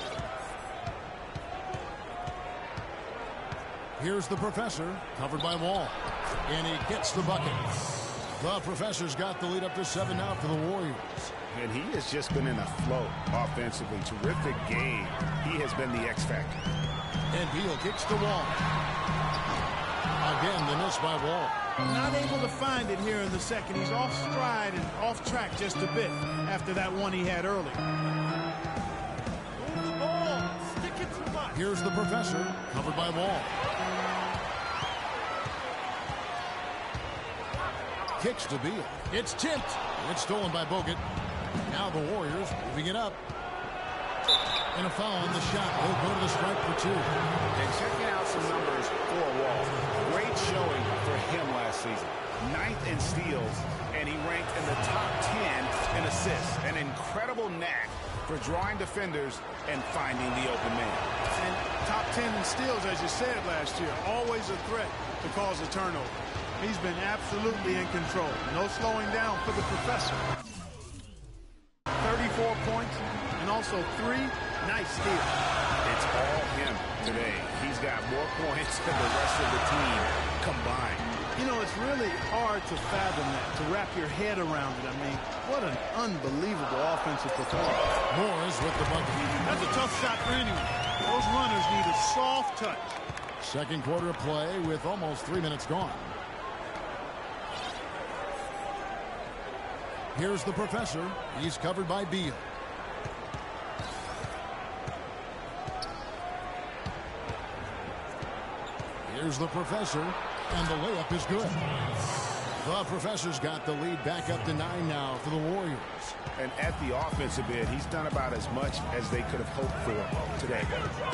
Here's the Professor, covered by Wall. And he gets the bucket. The Professor's got the lead up to seven now for the Warriors. And he has just been in a flow offensively. Terrific game. He has been the X factor. And Beal kicks the Wall. Again, the miss by Wall. Not able to find it here in the second. He's off stride and off track just a bit after that one he had early. Move the ball. Stick it too much. Here's the Professor, covered by Wall. Kicks to Beal. It's tipped. It's stolen by Bogut. Now the Warriors moving it up. And a foul on the shot. He'll go to the strike for two. And checking out some numbers for Wall. Great showing for him last season. Ninth in steals, and he ranked in the top ten in assists. An incredible knack for drawing defenders and finding the open man. And top ten in steals, as you said last year, always a threat to cause a turnover. He's been absolutely in control. No slowing down for the Professor. thirty-four points and also three nice steals. It's all him today. He's got more points than the rest of the team combined. You know, it's really hard to fathom that, to wrap your head around it. I mean, what an unbelievable offensive performance. Morris with the bucket. That's a tough shot for anyone. Those runners need a soft touch. Second quarter of play with almost three minutes gone. Here's the Professor. He's covered by Beal. Here's the Professor, and the layup is good. The Professor's got the lead back up to nine now for the Warriors. And at the offensive end, he's done about as much as they could have hoped for today.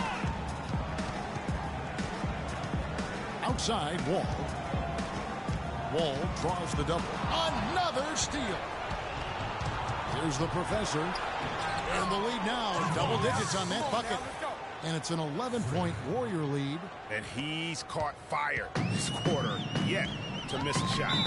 Outside, Wall. Wall draws the double. Another steal. Here's the Professor. And the lead now, double digits on that bucket. And it's an eleven point Warrior lead. And he's caught fire this quarter, yet to miss a shot.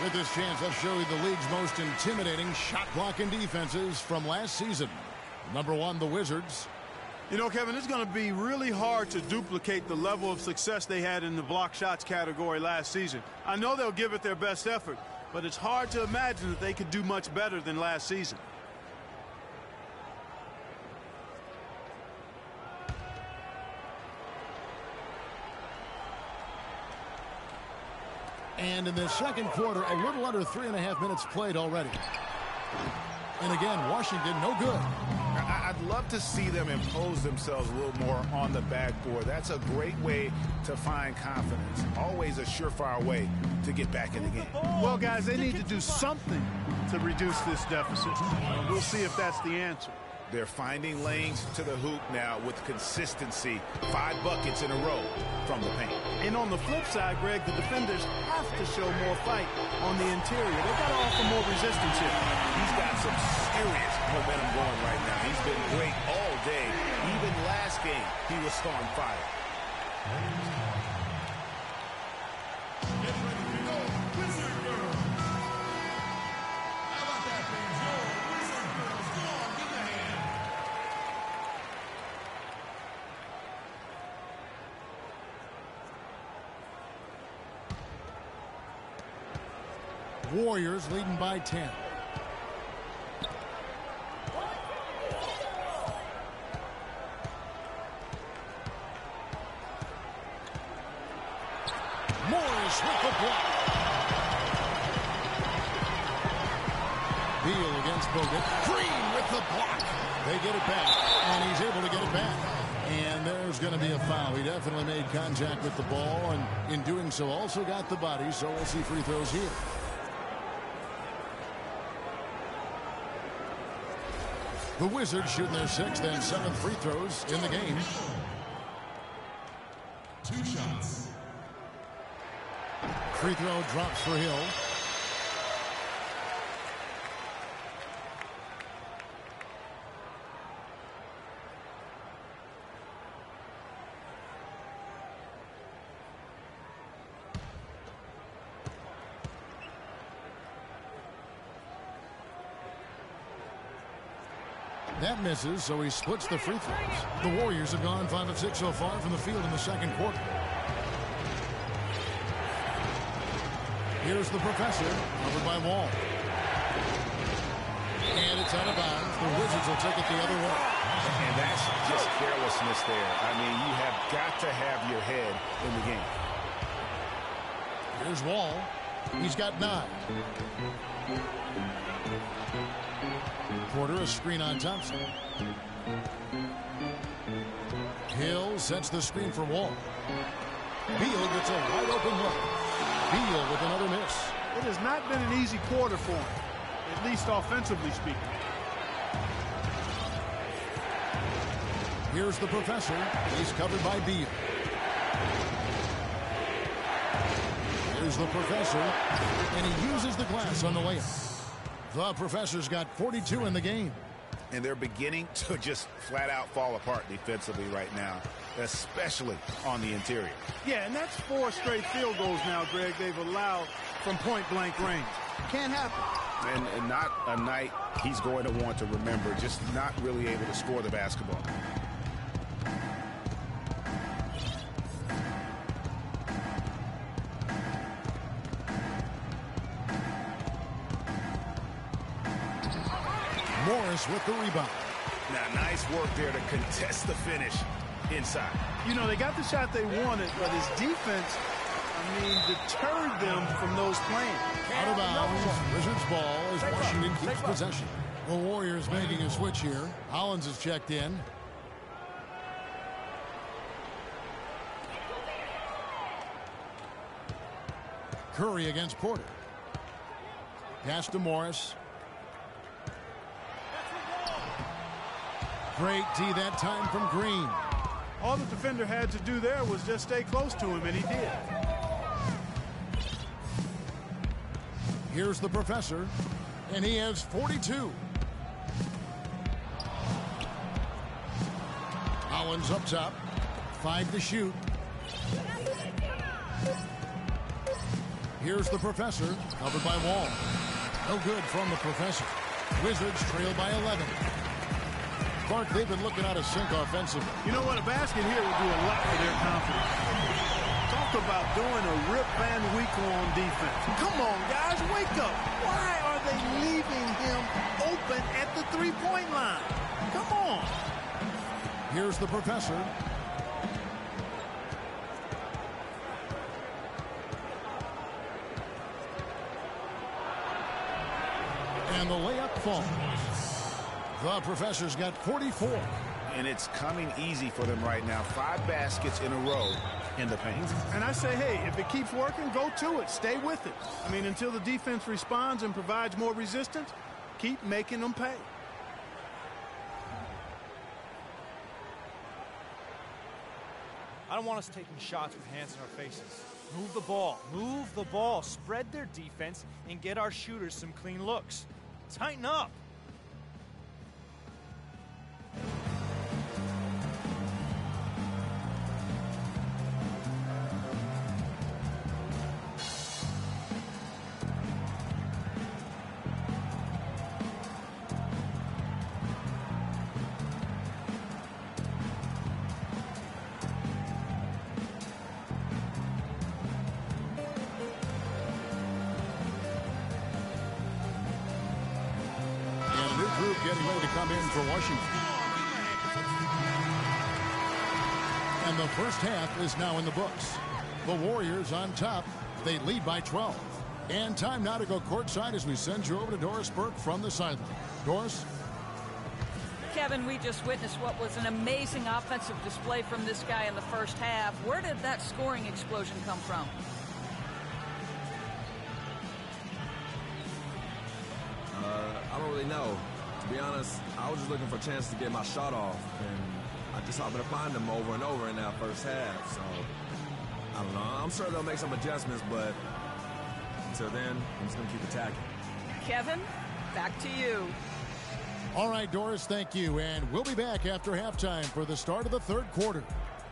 With this chance, I'll show you the league's most intimidating shot blocking defenses from last season. Number one, the Wizards. You know, Kevin, it's going to be really hard to duplicate the level of success they had in the block shots category last season. I know they'll give it their best effort, but it's hard to imagine that they could do much better than last season. And in the second quarter, a little under three and a half minutes played already. And again, Washington, no good. I'd love to see them impose themselves a little more on the backboard. That's a great way to find confidence. Always a surefire way to get back in the game. Well, guys, they need to do something to reduce this deficit. Uh, we'll see if that's the answer. They're finding lanes to the hoop now with consistency. Five buckets in a row from the paint. And on the flip side, Greg, the defenders have to show more fight on the interior. They've got to offer more resistance here. He's got some serious momentum going right now. He's been great all day. Even last game, he was on fire. Get ready to go, Wizard Girls. How about that, fans? Yo, Wizard Girls, go on, give them a hand. Warriors leading by ten. Morris with the block. Beal against Bogut. Green with the block. They get it back, and he's able to get it back. And there's going to be a foul. He definitely made contact with the ball, and in doing so also got the body, so we'll see free throws here. The Wizards shooting their sixth and seventh free throws in the game. Two shots. Free throw drops for Hill. That misses, so he splits the free throws. The Warriors have gone five of six so far from the field in the second quarter. Here's the Professor, covered by Wall. And it's out of bounds. The Wizards will take it the other way. And that's just carelessness there. I mean, you have got to have your head in the game. Here's Wall. He's got nine. Porter, a screen on Thompson. Hill sets the screen for Wall. Beal gets a wide open look. Beal with another miss. It has not been an easy quarter for him, at least offensively speaking. Here's the Professor. He's covered by Beal. Here's the Professor, and he uses the glass on the layup. The Professor's got forty-two in the game. And they're beginning to just flat out fall apart defensively right now, especially on the interior. Yeah, and that's four straight field goals now, Greg, they've allowed from point-blank range. Can't happen. And, and not a night he's going to want to remember, just not really able to score the basketball. Morris with the rebound. Now, nice work there to contest the finish inside. You know, they got the shot they wanted, but his defense, I mean, deterred them from those playing. Out of bounds. Wizards ball as Washington keeps possession. The Warriors making a switch here. Hollins is checked in. Curry against Porter. Pass to Morris. Great D that time from Green. All the defender had to do there was just stay close to him, and he did. Here's the Professor, and he has forty-two. Hollins up top. Five to shoot. Here's the Professor, covered by Wall. No good from the Professor. Wizards trail by eleven. Clark, they've been looking out of sync offensively. You know what? A basket here would do a lot for their confidence. Talk about doing a Rip Van Winkle on defense. Come on, guys, wake up. Why are they leaving him open at the three-point line? Come on. Here's the Professor. And the layup falls. The Professor's got forty-four. And it's coming easy for them right now. Five baskets in a row in the paint. And I say, hey, if it keeps working, go to it. Stay with it. I mean, until the defense responds and provides more resistance, keep making them pay. I don't want us taking shots with hands in our faces. Move the ball. Move the ball. Spread their defense and get our shooters some clean looks. Tighten up. Getting ready to come in for Washington. And the first half is now in the books. The Warriors on top. They lead by twelve. And time now to go courtside as we send you over to Doris Burke from the sideline. Doris? Kevin, we just witnessed what was an amazing offensive display from this guy in the first half. Where did that scoring explosion come from? Uh, I don't really know. To be honest, I was just looking for a chance to get my shot off, and I just happened to find them over and over in that first half. So, I don't know. I'm sure they'll make some adjustments, but until then, I'm just going to keep attacking. Kevin, back to you. All right, Doris, thank you. And we'll be back after halftime for the start of the third quarter.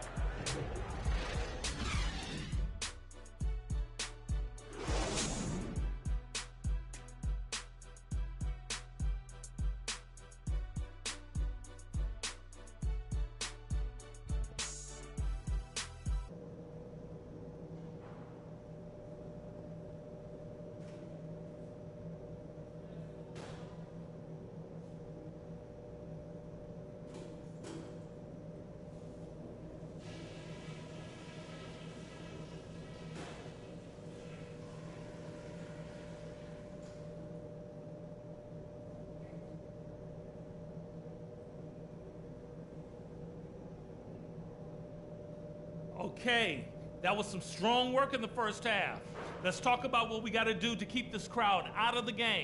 Okay, that was some strong work in the first half. Let's talk about what we got to do to keep this crowd out of the game.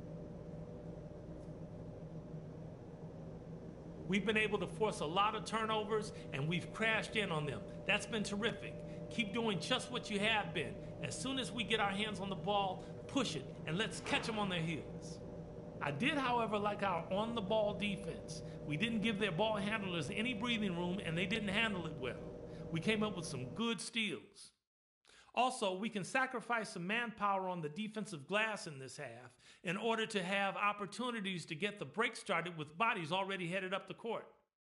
We've been able to force a lot of turnovers, and we've crashed in on them. That's been terrific. Keep doing just what you have been. As soon as we get our hands on the ball, push it, and let's catch them on their heels. I did, however, like our on-the-ball defense. We didn't give their ball handlers any breathing room, and they didn't handle it well. We came up with some good steals. Also, we can sacrifice some manpower on the defensive glass in this half in order to have opportunities to get the break started with bodies already headed up the court.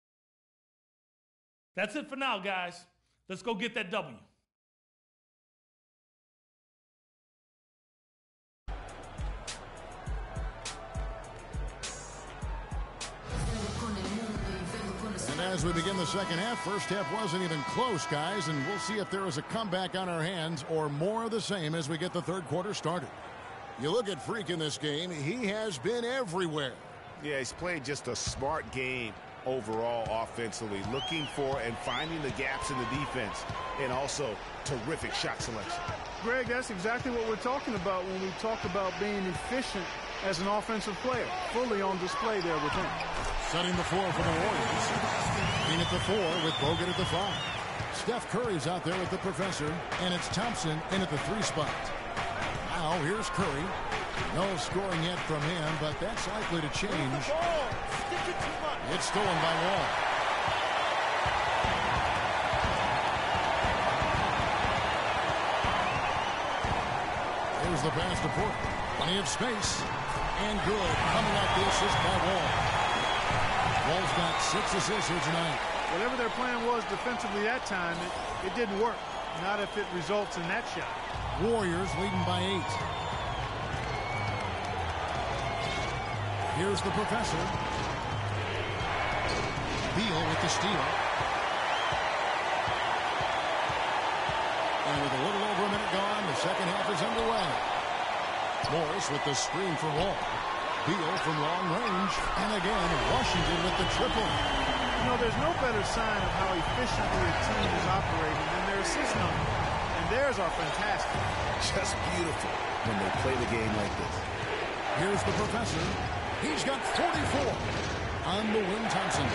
That's it for now, guys. Let's go get that W. And as we begin the second half, first half wasn't even close, guys, and we'll see if there is a comeback on our hands or more of the same as we get the third quarter started. You look at Freak in this game, he has been everywhere. Yeah, he's played just a smart game overall offensively, looking for and finding the gaps in the defense, and also terrific shot selection. Greg, that's exactly what we're talking about when we talk about being efficient as an offensive player, fully on display there with him. Setting the floor for the Warriors. Being at the four with Bogut at the five. Steph Curry's out there with the Professor, and it's Thompson in at the three spot. Now here's Curry. No scoring yet from him, but that's likely to change. It's stolen by Wall. the pass to Porter. Plenty of space. And good. Coming up the assist by Wall. Wall's got six assists here tonight. Whatever their plan was defensively that time, it, it didn't work. Not if it results in that shot. Warriors leading by eight. Here's the Professor. Beal with the steal. And with a little over a minute gone, the second half is underway. Morris with the screen for Wall. Beal from long range. And again, Washington with the triple. You know, there's no better sign of how efficiently a team is operating than their assist number. And theirs are fantastic. Just beautiful when they play the game like this. Here's the Professor. He's got forty-four on the wing. Thompson.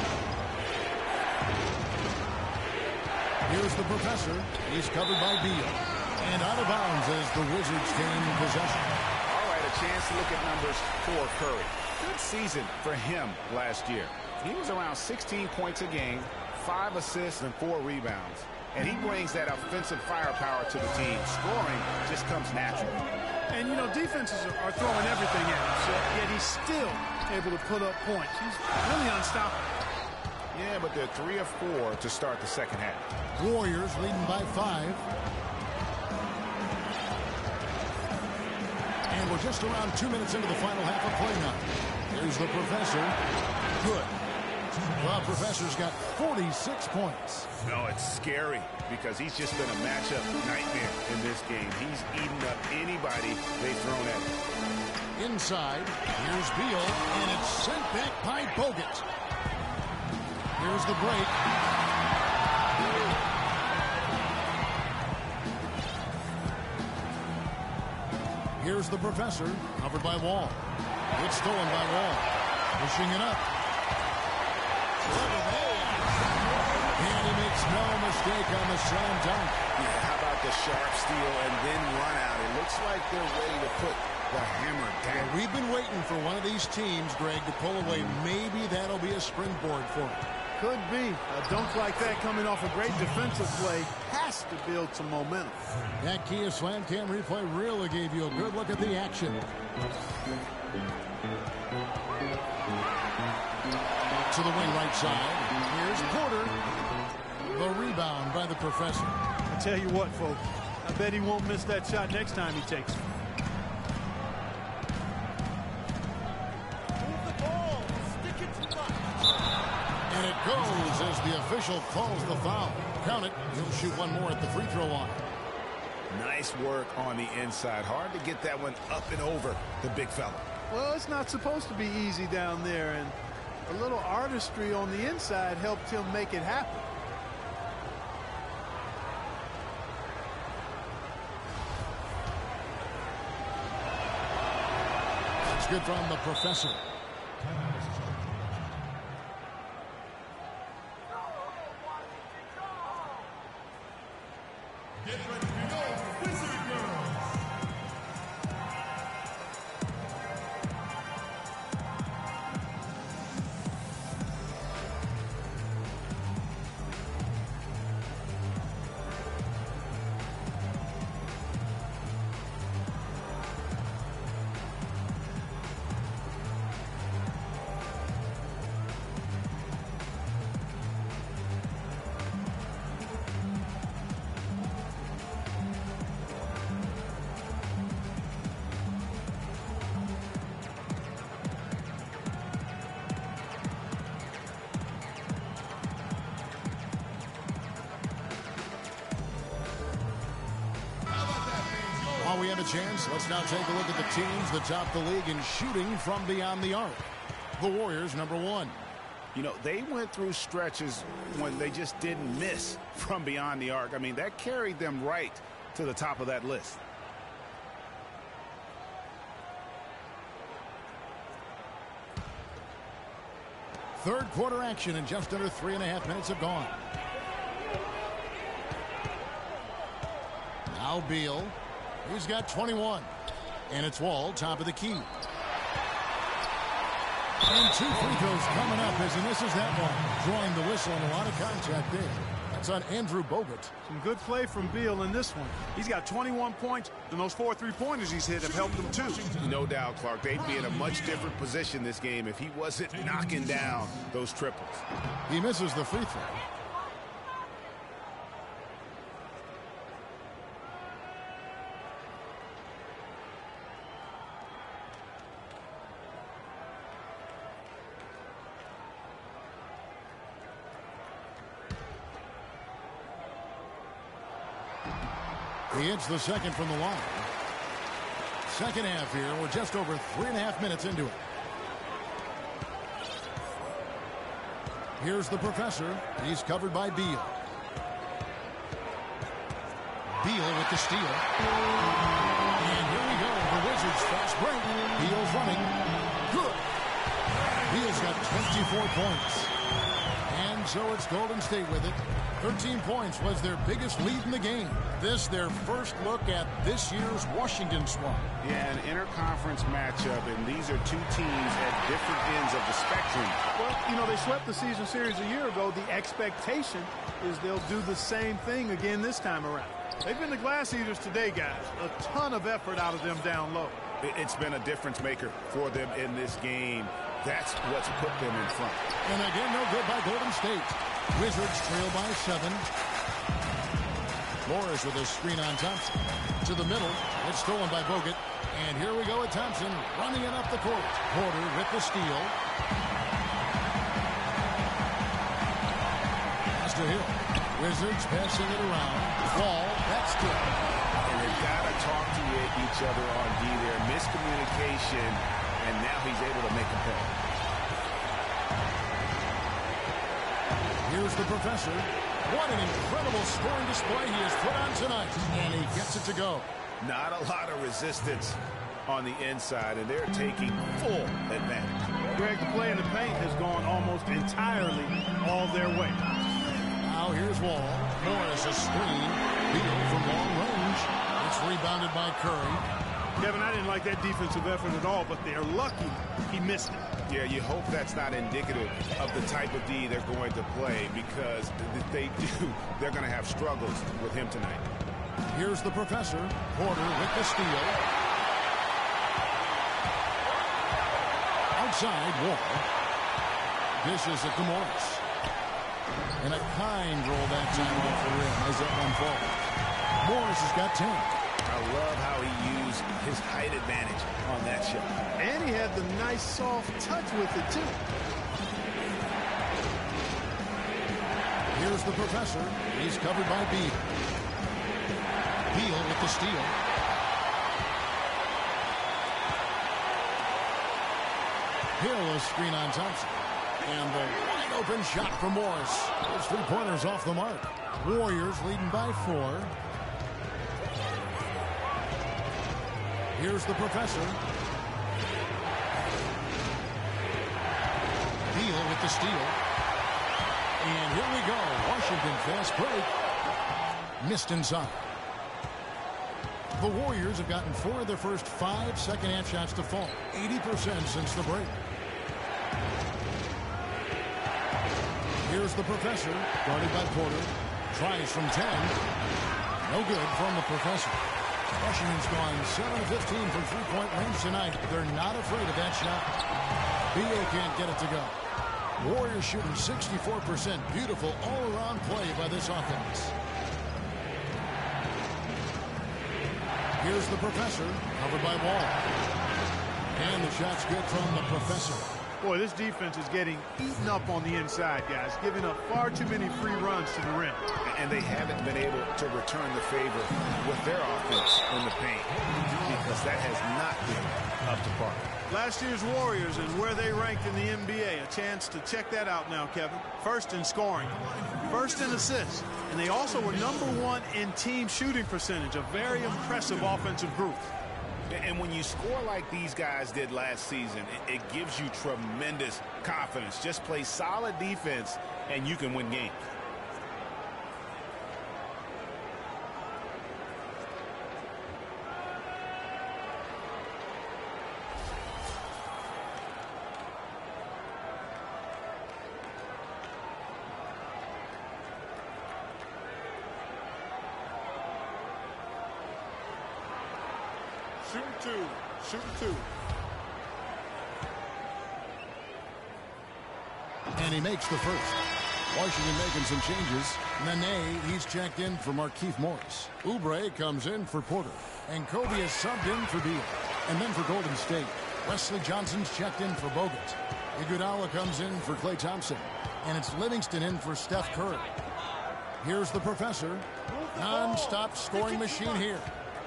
Here's the Professor. He's covered by Beal. And out of bounds as the Wizards gain possession. All right, a chance to look at numbers for Curry. Good season for him last year. He was around sixteen points a game, five assists, and four rebounds. And he brings that offensive firepower to the team. Scoring just comes natural. And, you know, defenses are throwing everything at him, so yet he's still able to put up points. He's really unstoppable. Yeah, but they're three of four to start the second half. Warriors leading by five. And we're just around two minutes into the final half of play now. Here's the Professor. Good. The Professor's got forty-six points. No, it's scary because he's just been a matchup nightmare in this game. He's eaten up anybody they've thrown at him. Inside, here's Beal, and it's sent back by Bogut. Here's the break. Here's the Professor, covered by Wall. It's stolen by Wall. Pushing it up. And he makes no mistake on the slam dunk. Yeah, how about the sharp steal and then run out? It looks like they're ready to put the hammer down. Well, we've been waiting for one of these teams, Greg, to pull away. Maybe that'll be a springboard for it. Could be. A dunk like that coming off a great defensive play has to build some momentum. That Kia Slam Cam replay really gave you a good look at the action. To the wing right side. Here's Porter. The rebound by the Professor. I tell you what, folks. I bet he won't miss that shot next time he takes it. Move the ball. Stick it to much. And it goes as the official calls the foul. Count it. He'll shoot one more at the free throw line. Nice work on the inside. Hard to get that one up and over the big fella. Well, it's not supposed to be easy down there, and a little artistry on the inside helped him make it happen. It's good from the Professor. Get ready to go, Wizard Girls. While we have a chance, let's now take a look at the teams that top the league in shooting from beyond the arc. The Warriors, number one. You know, they went through stretches when they just didn't miss from beyond the arc. I mean, that carried them right to the top of that list. Third quarter action in just under three and a half minutes have gone. Now Beal. He's got twenty-one. And it's Wall, top of the key. And two free throws coming up as he misses that one. Drawing the whistle and a lot of contact there. That's on Andrew Bogut. Some good play from Beal in this one. He's got twenty-one points, and those four three-pointers he's hit have helped him too. No doubt, Clark. They'd be in a much different position this game if he wasn't knocking down those triples. He misses the free throw. He hits the second from the line. Second half here. We're just over three and a half minutes into it. Here's the professor. He's covered by Beal. Beal with the steal. And here we go. The Wizards fast break. Beal's running. Good. Beal's got twenty-four points. And so it's Golden State with it. thirteen points was their biggest lead in the game. This their first look at this year's Washington Swamp. Yeah, an interconference matchup, and these are two teams at different ends of the spectrum. Well, you know, they swept the season series a year ago. The expectation is they'll do the same thing again this time around. They've been the glass eaters today, guys. A ton of effort out of them down low. It's been a difference maker for them in this game. That's what's put them in front. And again, no good by Golden State. Wizards trail by seven. Morris with a screen on Thompson. To the middle. It's stolen by Bogut. And here we go with Thompson running it up the court. Porter with the steal. Pass to Hill. Wizards passing it around. Wall. That's good. And they've got to talk to each other on D there. Miscommunication. And now he's able to make a play. Here's the professor. What an incredible scoring display he has put on tonight. And he gets it to go. Not a lot of resistance on the inside, and they're taking full advantage. Greg, the play in the paint has gone almost entirely all their way. Now here's Wall. Morris a screen. Beal from long range. It's rebounded by Curry. Kevin, I didn't like that defensive effort at all, but they're lucky he missed it. Yeah, you hope that's not indicative of the type of D they're going to play, because if they do, they're going to have struggles with him tonight. Here's the professor. Porter with the steal. Outside, Wall. Dishes it to Morris. And a kind roll that time off the rim as that one falls. Morris has got ten. I love how he used his height advantage on that shot. And he had the nice soft touch with it, too. Here's the professor. He's covered by Beal. Beal with the steal. Hill a screen on Thompson. And the wide open shot from Morris. Those three-pointers off the mark. Warriors leading by four. Here's the professor. Beal with the steal. And here we go. Washington fast break. Missed inside. The Warriors have gotten four of their first five second-half shots to fall. eighty percent since the break. Here's the professor. Guarded by Porter. Tries from ten. No good from the professor. Washington's gone seven of fifteen from three-point range tonight. They're not afraid of that shot. Beal can't get it to go. Warriors shooting sixty-four percent. Beautiful all-around play by this offense. Here's the professor, covered by Wall. And the shot's good from the professor. Boy, this defense is getting eaten up on the inside, guys, giving up far too many free runs to the rim. And they haven't been able to return the favor with their offense in the paint, because that has not been up to par. Last year's Warriors and where they ranked in the N B A. A chance to check that out now, Kevin. First in scoring, first in assists, and they also were number one in team shooting percentage, a very impressive offensive group. And when you score like these guys did last season, it, it gives you tremendous confidence. Just play solid defense, and you can win games. two. Shooting two. And he makes the first. Washington making some changes. Nene, he's checked in for Markieff Morris. Oubre comes in for Porter. And Kobe is subbed in for Beal. And then for Golden State, Wesley Johnson's checked in for Bogut. Iguodala comes in for Klay Thompson. And it's Livingston in for Steph Curry. Here's the professor. Non-stop scoring machine here.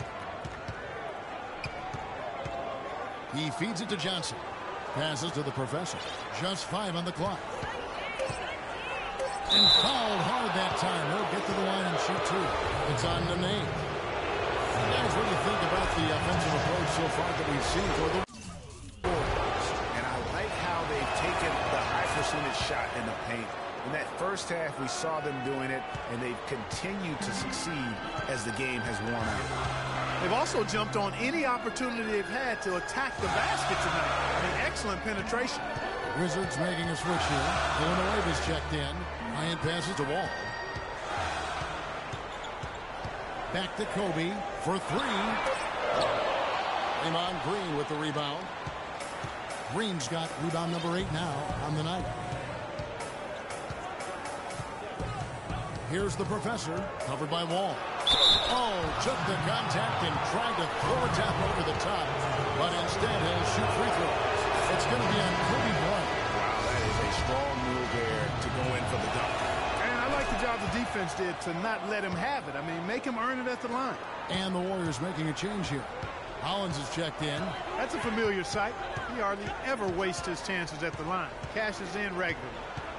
He feeds it to Johnson. Passes to the professor. Just five on the clock. And fouled hard that time. He'll get to the line and shoot two. It's on Nene. Guys, what do you think about the offensive approach so far that we've seen for the Warriors? And I like how they've taken the high percentage shot in the paint. In that first half, we saw them doing it, and they've continued to succeed as the game has worn out. They've also jumped on any opportunity they've had to attack the basket tonight. An excellent penetration. Wizards making a switch here. Villanueva's checked in. Bryant passes to Wall. Back to Kobe for three. Draymond Green with the rebound. Green's got rebound number eight now on the night. Here's the professor, covered by Wall. Oh, took the contact and tried to throw a tap over the top, but instead he'll shoot free throws. It's going to be on Kobe Bryant. Wow, that is a strong move there to go in for the dunk. And I like the job the defense did to not let him have it. I mean, make him earn it at the line. And the Warriors making a change here. Hollins is checked in. That's a familiar sight. He hardly ever wastes his chances at the line. Cashes in regularly.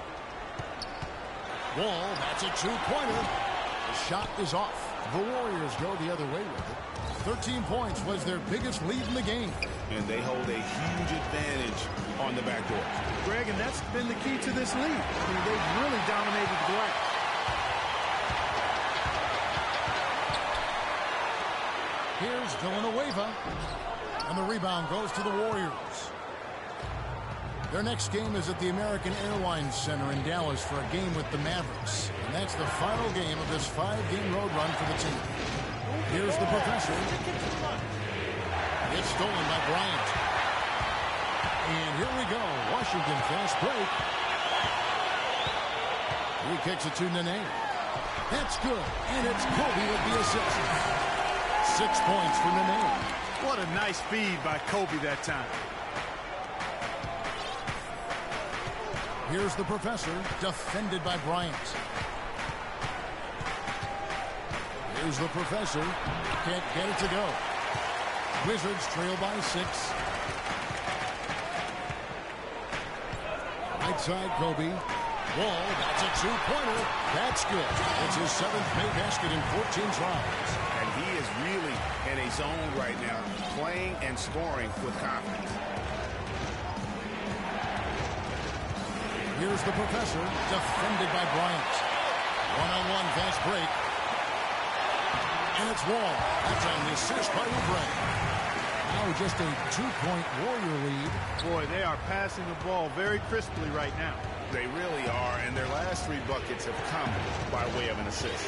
Wall, that's a two-pointer. The shot is off. The Warriors go the other way with it. thirteen points was their biggest lead in the game. And they hold a huge advantage on the backdoor. Greg, and that's been the key to this lead. I mean, they've really dominated the glass. Here's Villanueva. And the rebound goes to the Warriors. Their next game is at the American Airlines Center in Dallas for a game with the Mavericks. And that's the final game of this five-game road run for the team. Here's the professor. It's stolen by Bryant. And here we go. Washington fast break. He kicks it to Nene. That's good. And it's Kobe with the assist. Six points for Nene. What a nice feed by Kobe that time. Here's the professor, defended by Bryant. Here's the professor. Can't get it to go. Wizards trail by six. Right side, Kobe. Wall, that's a two-pointer. That's good. It's his seventh made basket in fourteen tries. And he is really in a zone right now, playing and scoring with confidence. Here's the professor, defended by Bryant. One-on-one fast break. And it's Wall. That's on the assist by Oubre. Now just a two-point Warrior lead. Boy, they are passing the ball very crisply right now. They really are, and their last three buckets have come by way of an assist.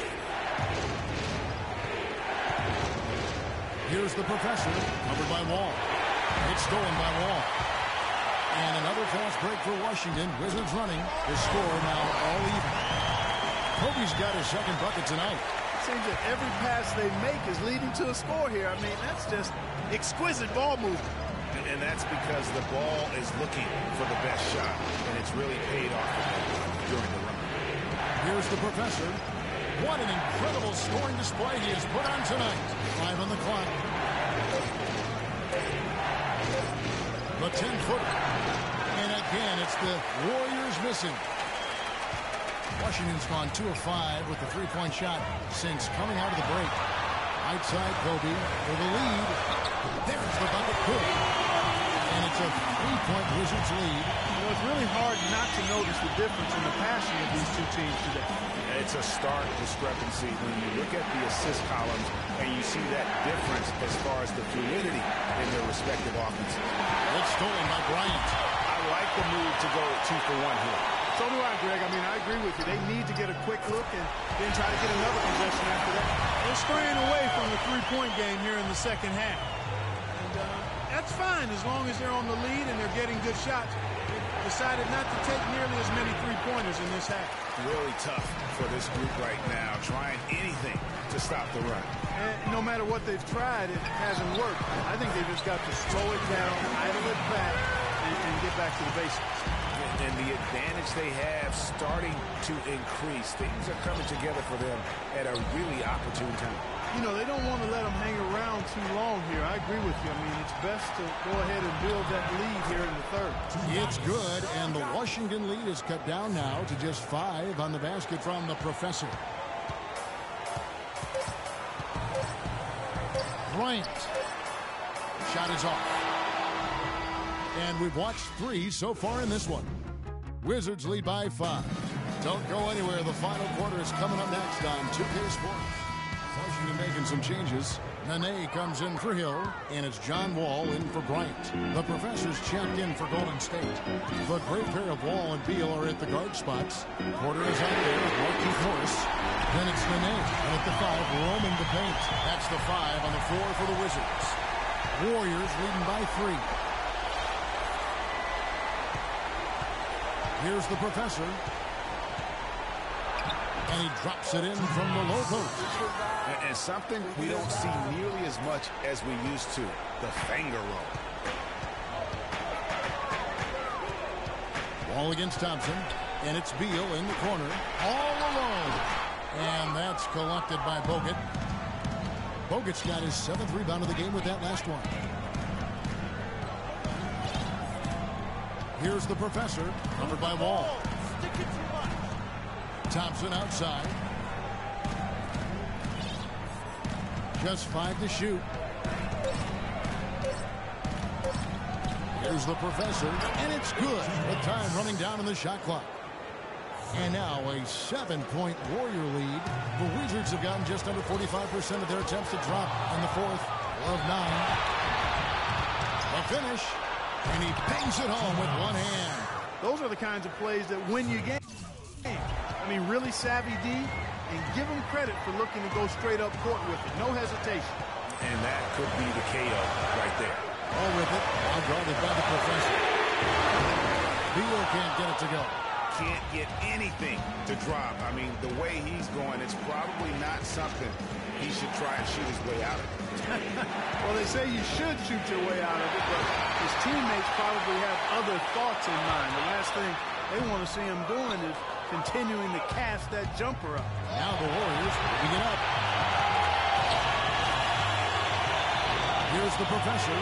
Here's the professor, covered by Wall. It's stolen by Wall. And another fast break for Washington. Wizards running. The score now all even. Kobe's got his second bucket tonight. Seems that every pass they make is leading to a score here. I mean, that's just exquisite ball movement. And, and that's because the ball is looking for the best shot, and it's really paid off for them during the run. Here's the professor. What an incredible scoring display he has put on tonight. Five on the clock. The ten-footer. And again, it's the Warriors missing. Washington's gone two of five with the three-point shot since coming out of the break. Right side, Kobe for the lead. There's the bucket. Good. And it's a three-point Wizards lead. Well, it's really hard not to notice the difference in the passing of these two teams today. It's a stark discrepancy when you look at the assist columns and you see that difference as far as the fluidity in their respective offenses. It's stolen by Bryant. I like the move to go two for one here. So do I, Greg. I mean, I agree with you. They need to get a quick look and then try to get another possession after that. They're straying away from the three-point game here in the second half. And uh, that's fine as long as they're on the lead and they're getting good shots. They decided not to take nearly as many three-pointers in this half. Really tough for this group right now, trying anything to stop the run. And no matter what they've tried, it hasn't worked. I think they've just got to slow it down, idle it back, and, and get back to the basics. And the advantage they have starting to increase. Things are coming together for them at a really opportune time. You know, they don't want to let them hang around too long here. I agree with you. I mean, it's best to go ahead and build that lead here in the third. It's good, and the Washington lead is cut down now to just five on the basket from the Professor. Bryant. Shot is off. And we've watched three so far in this one. Wizards lead by five. Don't go anywhere. The final quarter is coming up next on two K Sports. Washington making some changes. Nene comes in for Hill, and it's John Wall in for Bryant. The Professor's checked in for Golden State. The great pair of Wall and Beal are at the guard spots. Porter is out there with Markieff Morris. Then it's Nene, and at the five, roaming the paint. That's the five on the floor for the Wizards. Warriors leading by three. Here's the Professor. And he drops it in from the low post. And, and something we don't see nearly as much as we used to, the finger roll. Wall against Thompson. And it's Beal in the corner. All alone. And that's collected by Bogut. Bogut's got his seventh rebound of the game with that last one. Here's the Professor, covered by Wall. Thompson outside. Just five to shoot. Here's the Professor, and it's good. With time running down in the shot clock. And now a seven-point Warrior lead. The Wizards have gotten just under forty-five percent of their attempts to drop in the fourth of nine. A finish. And he bangs it home with one hand. Those are the kinds of plays that win you game. I mean, really savvy D, and give him credit for looking to go straight up court with it. No hesitation. And that could be the K O right there. All with it. Now guarded by the Professor. Beal can't get it to go. Can't get anything to drop. I mean, the way he's going, it's probably not something he should try and shoot his way out of it. Well, they say you should shoot your way out of it, but his teammates probably have other thoughts in mind. The last thing they want to see him doing is continuing to cast that jumper up. Now the Warriors moving it up. Here's the Professor.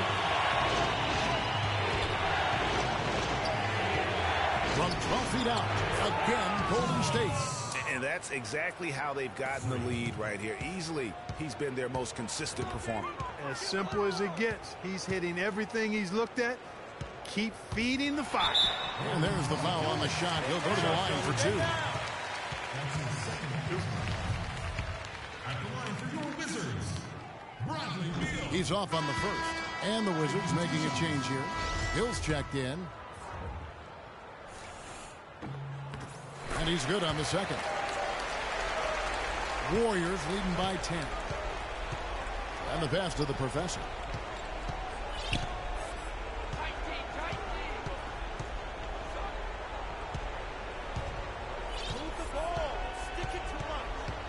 From twelve feet out, again, Golden State. And that's exactly how they've gotten the lead right here. Easily, he's been their most consistent performer. As simple as it gets. He's hitting everything he's looked at. Keep feeding the fire. And there's the foul on the shot. He'll go to the line for two. At the line for your Wizards, Bradley Beal. He's off on the first. And the Wizards making a change here. Hill's checked in. And he's good on the second. Warriors leading by ten. And the pass to the Professor. Move the ball. Stick it to him.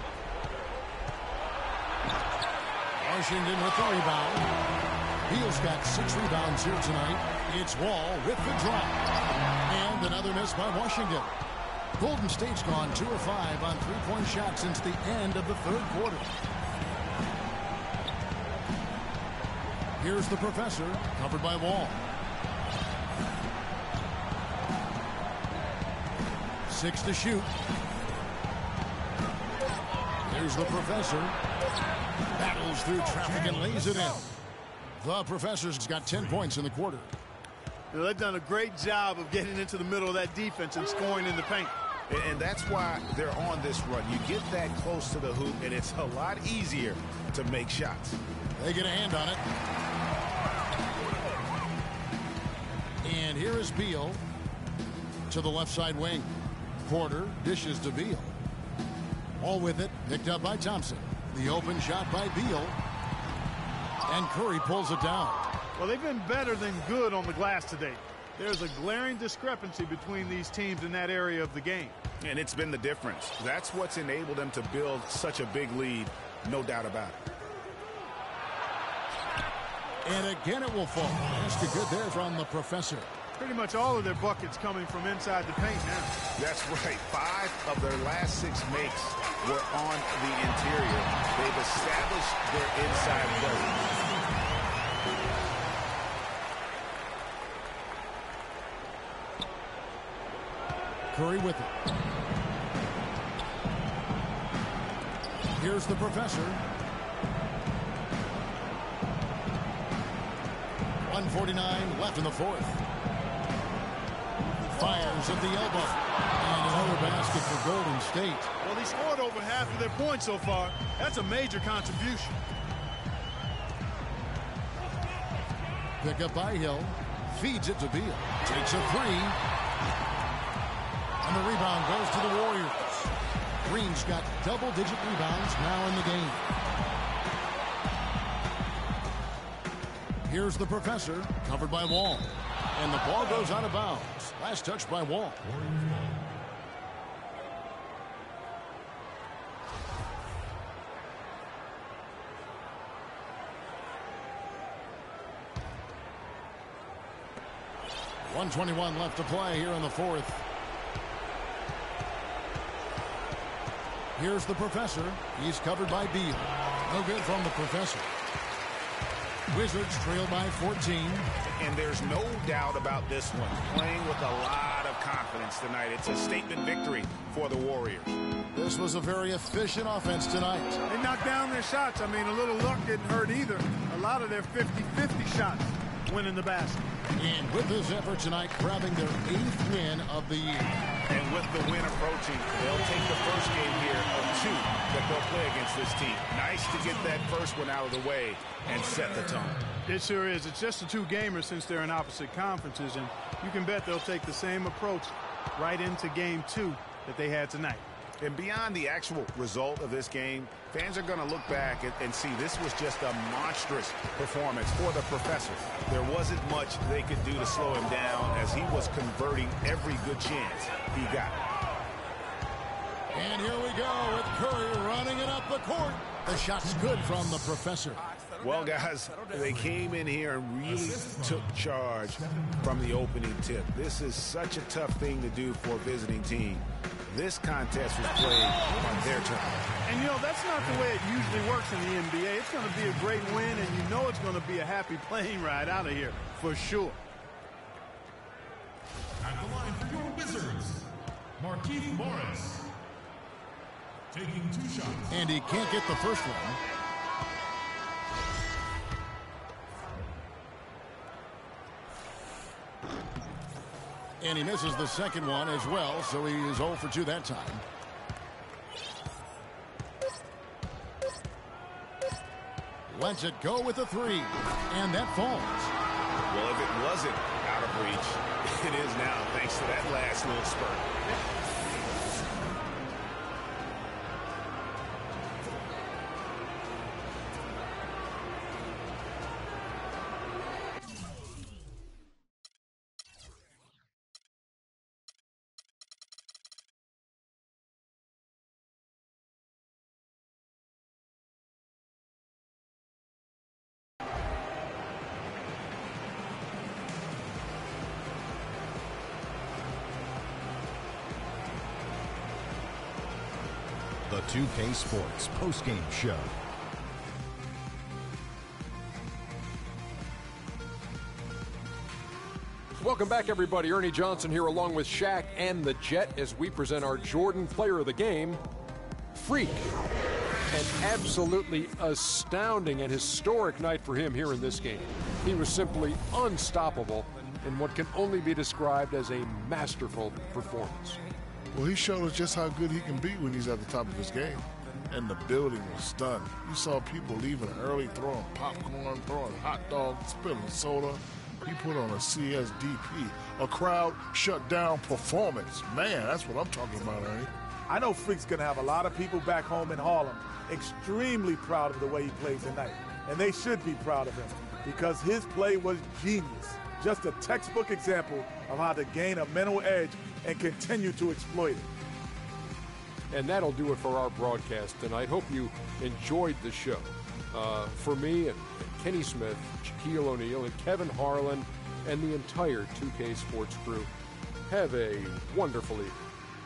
Washington with the rebound. Beal's got six rebounds here tonight. It's Wall with the drop. And another miss by Washington. Golden State's gone two of five on three-point shots since the end of the third quarter. Here's the Professor, covered by Wall. Six to shoot. Here's the Professor. Battles through traffic and lays it in. The Professor's got ten points in the quarter. You know, they've done a great job of getting into the middle of that defense and scoring in the paint. And that's why they're on this run. You get that close to the hoop, and it's a lot easier to make shots. They get a hand on it. And here is Beal to the left side wing. Porter dishes to Beal. All with it, picked up by Thompson. The open shot by Beal. And Curry pulls it down. Well, they've been better than good on the glass today. There's a glaring discrepancy between these teams in that area of the game. And it's been the difference. That's what's enabled them to build such a big lead, no doubt about it. And again it will fall. Basket good there from the professor. Pretty much all of their buckets coming from inside the paint now. That's right. Five of their last six makes were on the interior. They've established their inside presence. Curry with it. Here's the professor. one forty-nine left in the fourth. Fires at the elbow. And another basket for Golden State. Well, he scored over half of their points so far. That's a major contribution. Pick up by Hill. Feeds it to Beal. Takes a three. And the rebound goes to the Warriors. Green's got double-digit rebounds now in the game. Here's the professor, covered by Wall. And the ball goes out of bounds. Last touch by Wall. one twenty-one left to play here in the fourth. Here's the professor. He's covered by Beal. No good from the professor. Wizards trail by fourteen. And there's no doubt about this one. Playing with a lot of confidence tonight. It's a statement victory for the Warriors. This was a very efficient offense tonight. They knocked down their shots. I mean, a little luck didn't hurt either. A lot of their fifty fifty shots went in the basket. And with this effort tonight, grabbing their eighth win of the year. And with the win approaching, they'll take the first game here of two that they'll play against this team. Nice to get that first one out of the way and set the tone. It sure is. It's just a two-gamer since they're in opposite conferences, and you can bet they'll take the same approach right into game two that they had tonight. And beyond the actual result of this game, fans are going to look back and, and see this was just a monstrous performance for the professor. There wasn't much they could do to slow him down as he was converting every good chance he got. And here we go with Curry running it up the court. The shot's good from the professor. Well, guys, they came in here and really took charge from the opening tip. This is such a tough thing to do for a visiting team. This contest was played on their turn. And, you know, that's not the way it usually works in the N B A. It's going to be a great win, and you know it's going to be a happy plane ride out of here, for sure. At the line for your Wizards, Markieff Morris. Taking two shots. And he can't get the first one. And he misses the second one as well, so he is zero for two that time. Lets it go with a three, and that falls. Well, if it wasn't out of reach, it is now thanks to that last little spurt. The two K Sports postgame show. Welcome back, everybody. Ernie Johnson here along with Shaq and the Jet as we present our Jordan Player of the Game, Freak. An absolutely astounding and historic night for him here in this game. He was simply unstoppable in what can only be described as a masterful performance. Well, he showed us just how good he can be when he's at the top of his game. And the building was stunned. You saw people leaving early, throwing popcorn, throwing hot dogs, spilling soda. He put on a C S D P, a crowd shut down performance. Man, that's what I'm talking about, Ernie. I know Freak's going to have a lot of people back home in Harlem extremely proud of the way he played tonight. And they should be proud of him. because his play was genius. Just a textbook example of how to gain a mental edge and continue to exploit it. And that'll do it for our broadcast tonight. Hope you enjoyed the show. Uh, for me and, and Kenny Smith, Shaquille O'Neal, and Kevin Harlan, and the entire two K Sports crew, have a wonderful evening.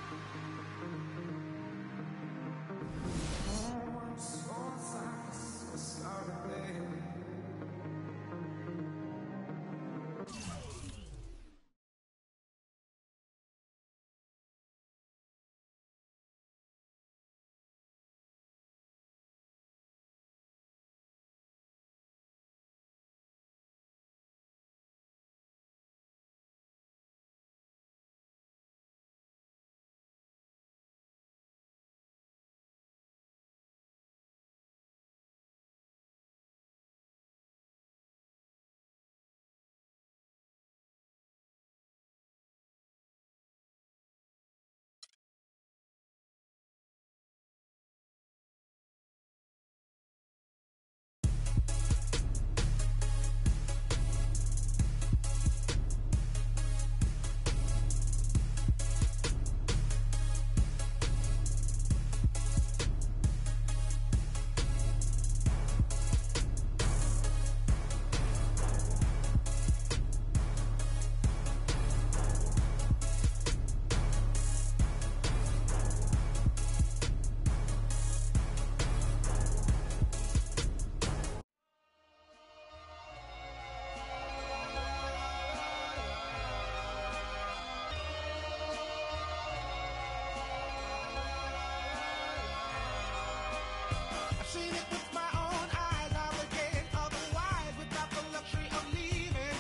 Seen it with my own eyes, I would get it otherwise without the luxury of leaving.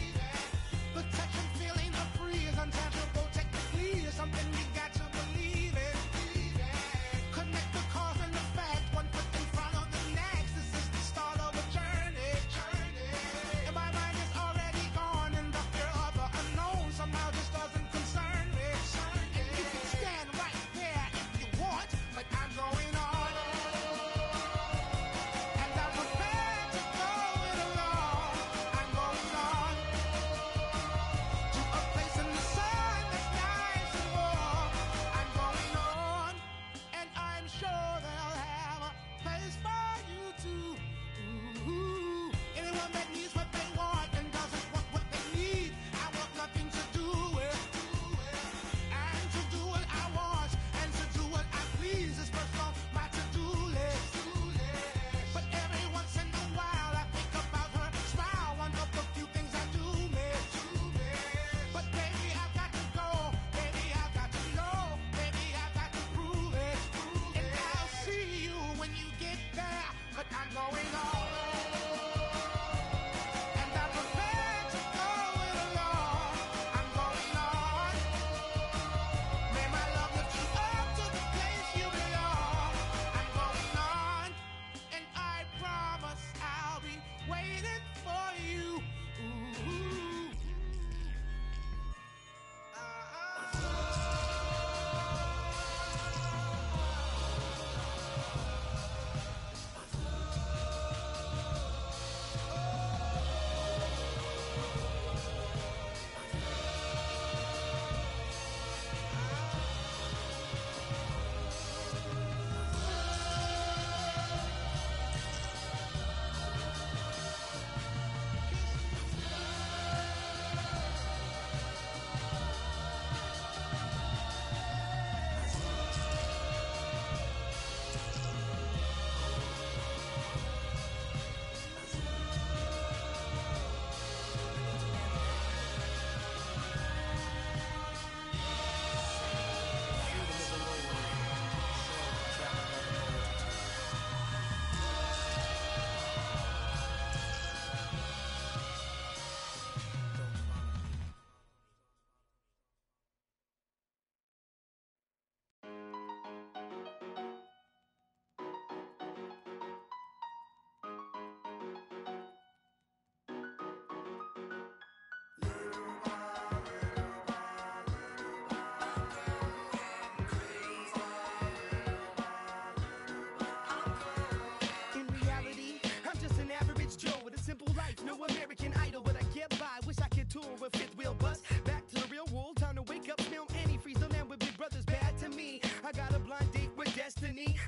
The touch and feeling of free is untangible technically, is something we got to believe in. Connect the cause and the fact, one foot in front of the next. This is the start of a journey. And my mind is already gone, and the fear of the unknown somehow just doesn't concern me. And you can stand right there if you want, but I'm going on.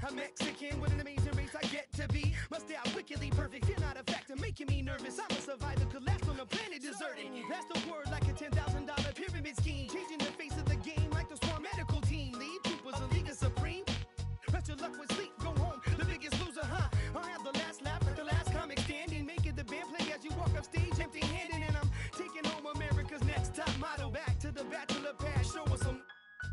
I'm Mexican with an amazing race I get to be. Must stay out wickedly perfect, you're not a factor, making me nervous. I'm a survivor, could last on the planet deserted. That's the word like a ten thousand dollar pyramid scheme. Changing the face of the game like the Swan medical team. Lead troopers, a league of supreme. Rest your luck with sleep, go home, the biggest loser, huh? I'll have the last laugh like the last comic standing. Make it the band play as you walk up stage empty-handed. And I'm taking home America's next top model. Back to the bachelor pad, show us some...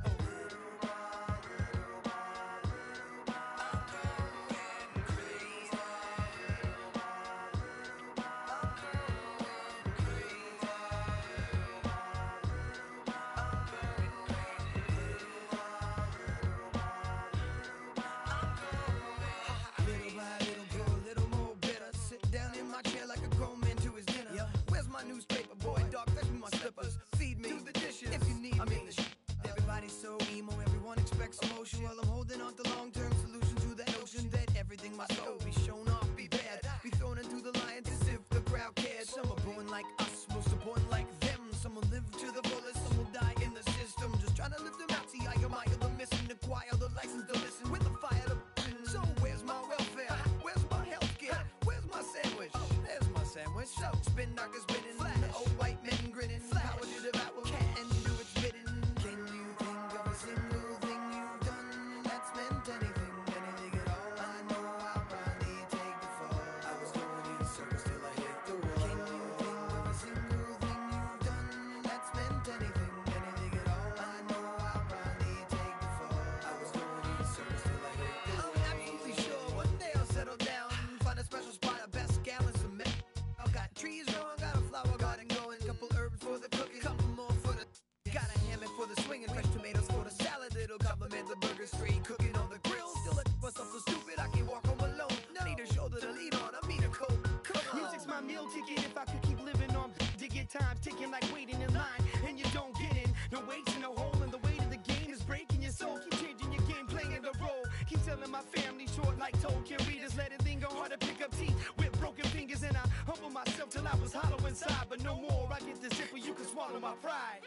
Newspaper boy, dog, fetch me my slippers. Feed me, do the dishes if you need I mean, me. Everybody's so emo, everyone expects emotion. While I'm holding on to long-term solution to that notion that everything must go, be shown off, be bad, be thrown into the lions as if the crowd cares. Some are born like us, most are born like them. Some will live to the fullest, some will die in the system. Just trying to lift them out, see I admire the mission, acquire the license to listen with the fire to... So where's my welfare? Where's my health care? Where's my sandwich? There's my sandwich. So spin knockers spinning. Old white men grinning. Power to devour can do its bidding. Can you think of a single thing you've done that's meant anything, anything at all? I know I'll probably take the fall. I was going in circles till I hit the wall. Can you think of a single thing you've done that's meant anything, anything at all? I know I'll probably take the fall. I was going in circles till I hit the wall. I'm absolutely sure one day I'll settle down, find a special spot, a best gallons of milk. I've got trees growing, got a flower garden going, couple herbs for the cooking, couple more for the... Got a hammock for the swinging, fresh tomatoes for the salad, it'll compliment the burger, straight cooking on the grill. Still a myself so stupid, I can't walk home alone. No. Need a shoulder to lean on, I need a coat. Come on. Music's my meal ticket, if I could keep living on digging times, ticking like waiting in line, and you don't get in. No weights and no hole, and the weight of the game is breaking your soul. Keep changing your game, playing the role. Keep telling my family short like Tolkien readers, let it think go hard to pick up teeth with broken fingers, and I humble myself till I was hollow inside, but no more. I get the zipper, you can swallow my pride.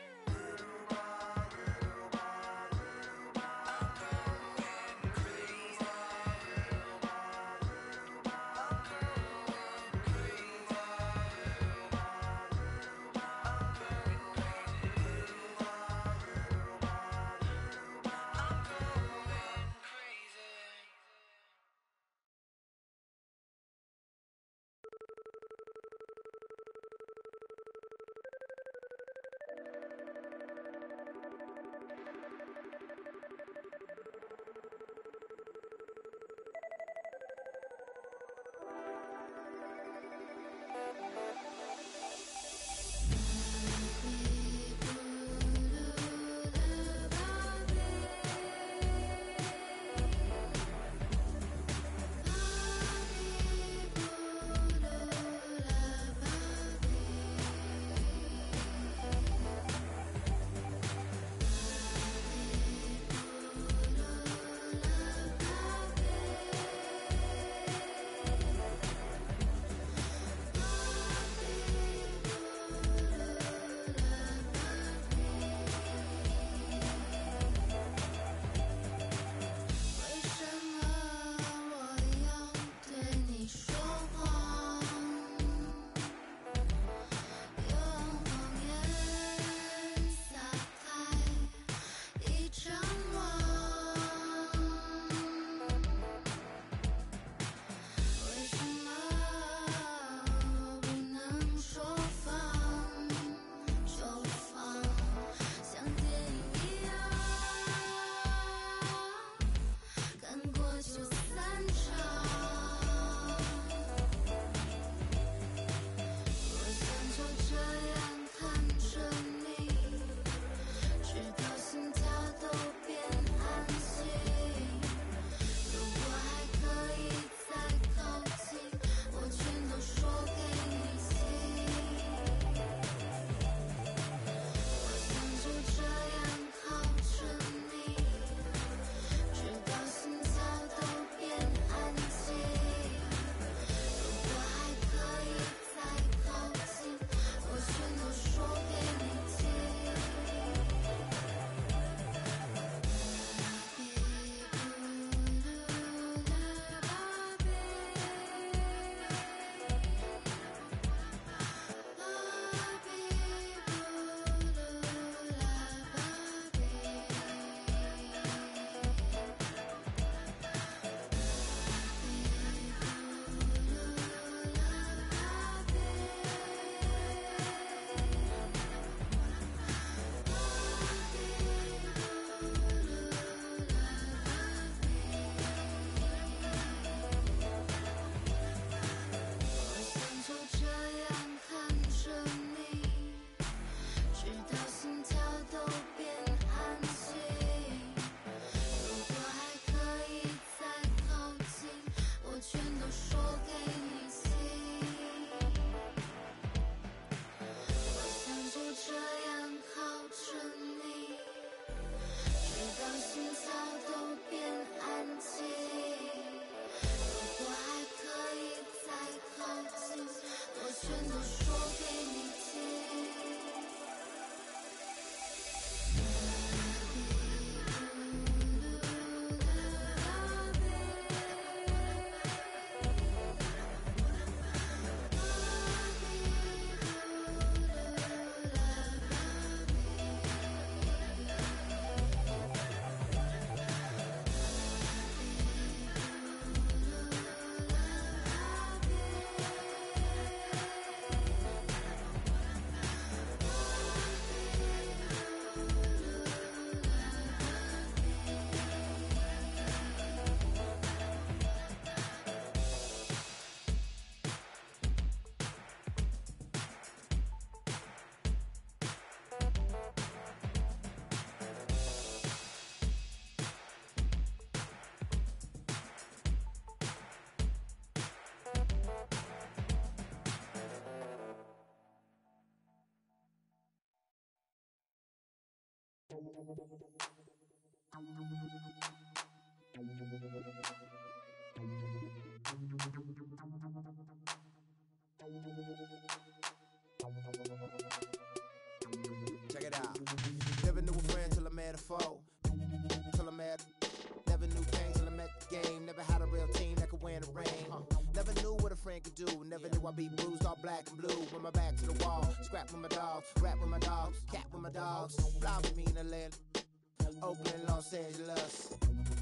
Check it out. Never knew a friend till I met a foe. Till I met. Never knew pain till I met the game. Never had a real team that could win the ring. Uh, never knew what a friend could do. Never knew I'd be bruised all black and blue. With my back to the wall. Scrap with my dogs. Rap with my dogs. Cat with my dogs. Fly with me in the land. Oakland, Los Angeles.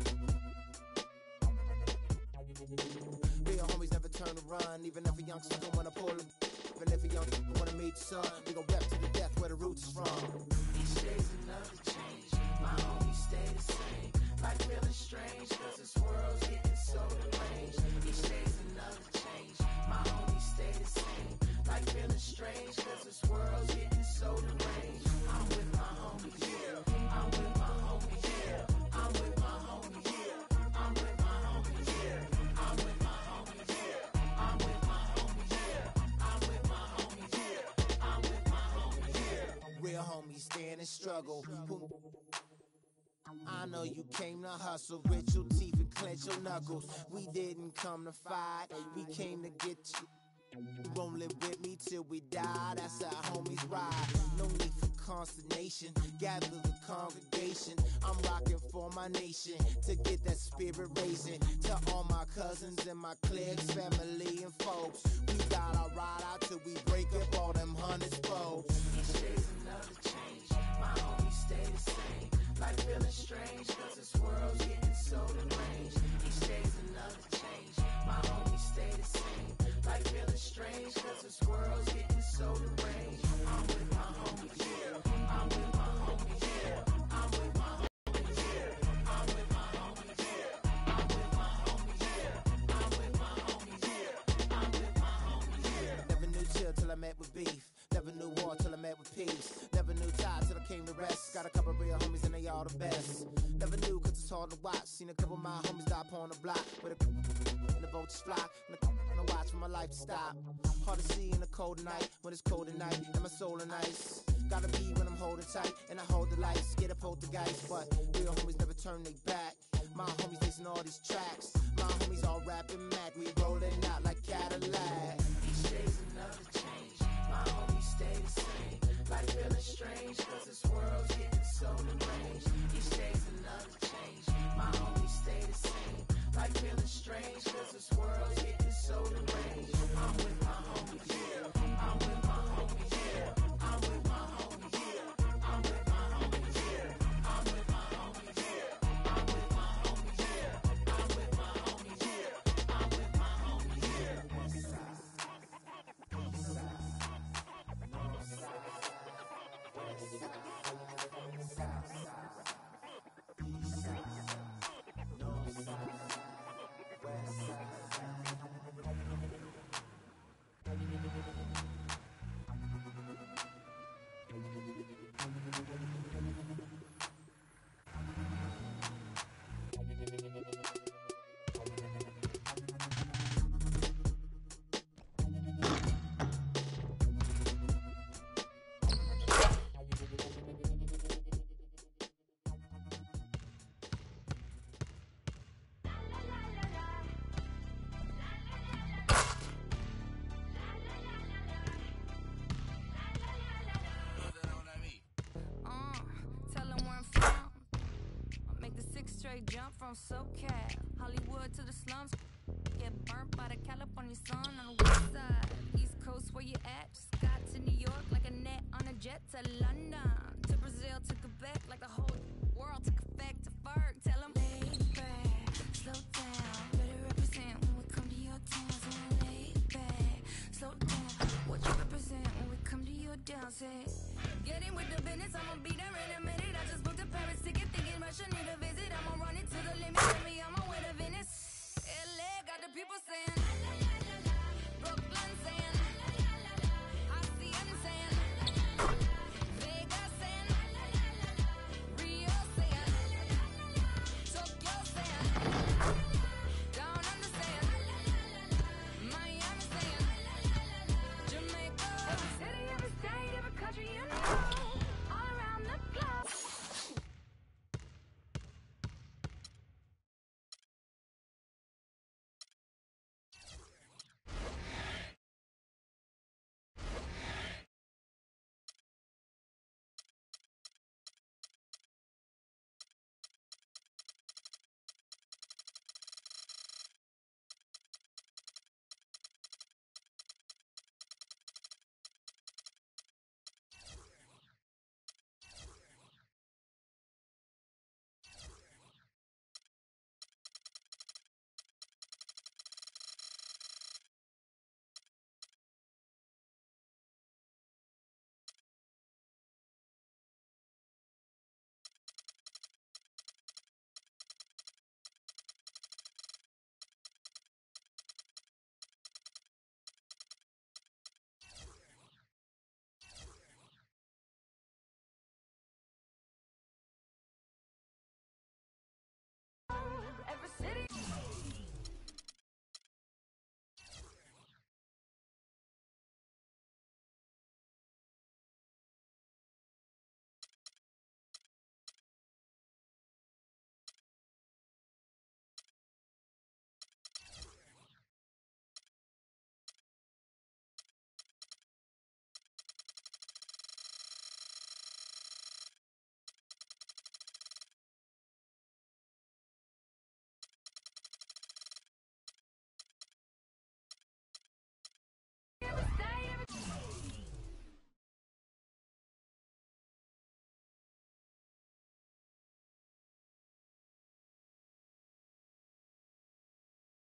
Real homies never turn to run. Even if a youngster don't wanna pull them. Even if a young don't wanna meet your son. We gon' rep to the death where the roots is from. Each day's another change. My homies stay the same. Like feeling strange, cause this world's getting so deranged. Each day's another change. My homies stay the same. Like feeling strange, cause this world's getting so deranged. I'm with my homies, yeah. I'm with my homies, yeah. I'm with my homies, yeah. I'm with my homies, yeah. I'm with my homies, yeah. I'm with my homies, yeah. I'm with my homies, yeah. I'm with my homies, yeah. Real homies stand and struggle. Who I know you came to hustle, grit your teeth and clench your knuckles. We didn't come to fight, we came to get you. Rolling with me till we die, that's how homies ride. No need for consternation, gather the congregation. I'm rocking for my nation, to get that spirit raising. To all my cousins and my cliques, family and folks. We got our ride out till we break up all them hundreds folks. Each day's another change, my homies stay the same. Like feeling strange, cause this world's getting so deranged. Each day's another change, my homies stay the same. Like feeling strange, cause this world's getting so deranged. I'm with my homies, yeah. I'm with my homies, yeah. I'm with my homies, yeah. I'm with my homies, yeah. I'm with my homies, yeah. I'm with my homies, yeah. I'm with my homies, yeah. Never knew chill till I met with beef. Never knew war till I met with peace. Never knew tie till I came to rest. Got a couple real homies and they all the best. Never knew cause it's hard to watch. Seen a couple of my homies die upon the block. With a and the vultures fly. And I watch for my life to stop. Hard to see in the cold night. When it's cold at night and my soul in ice. Gotta be when I'm holding tight. And I hold the lights. Get a poltergeist. But real homies never turn they back. My homies listen all these tracks. My homies all rapping Mac. We rolling out like Cadillac. Each day's another change. My homies stay the same. Like feeling strange, cause this world's getting so deranged. Each day's another change. My homies stay the same. Like feeling strange, cause this world's getting so deranged. I'm with my homies, yeah. I'm with my homies, yeah. I'm with my homies, yeah. I'm with my homies, yeah. I'm with my homies, yeah. I'm with my homies, yeah. I'm with my homies, yeah. I'm with my homies, yeah. West side, east side, north side, west side, south side, east side, north side, west side. Jump from SoCal, Hollywood to the slums. Get burnt by the California sun on the west side. East Coast, where you at? Just got to New York like a net on a jet to London. To Brazil, to Quebec, like the whole world took effect to Ferg. Tell them, lay back, slow down. Better represent when we come to your town. So lay back, slow down. What you represent when we come to your town? Say, get in with the business, I'ma be there in a minute. I just booked a Paris ticket, thinking Russia need a visit. I'ma run it to the limit, baby, I'ma win a Venice. L A got the people saying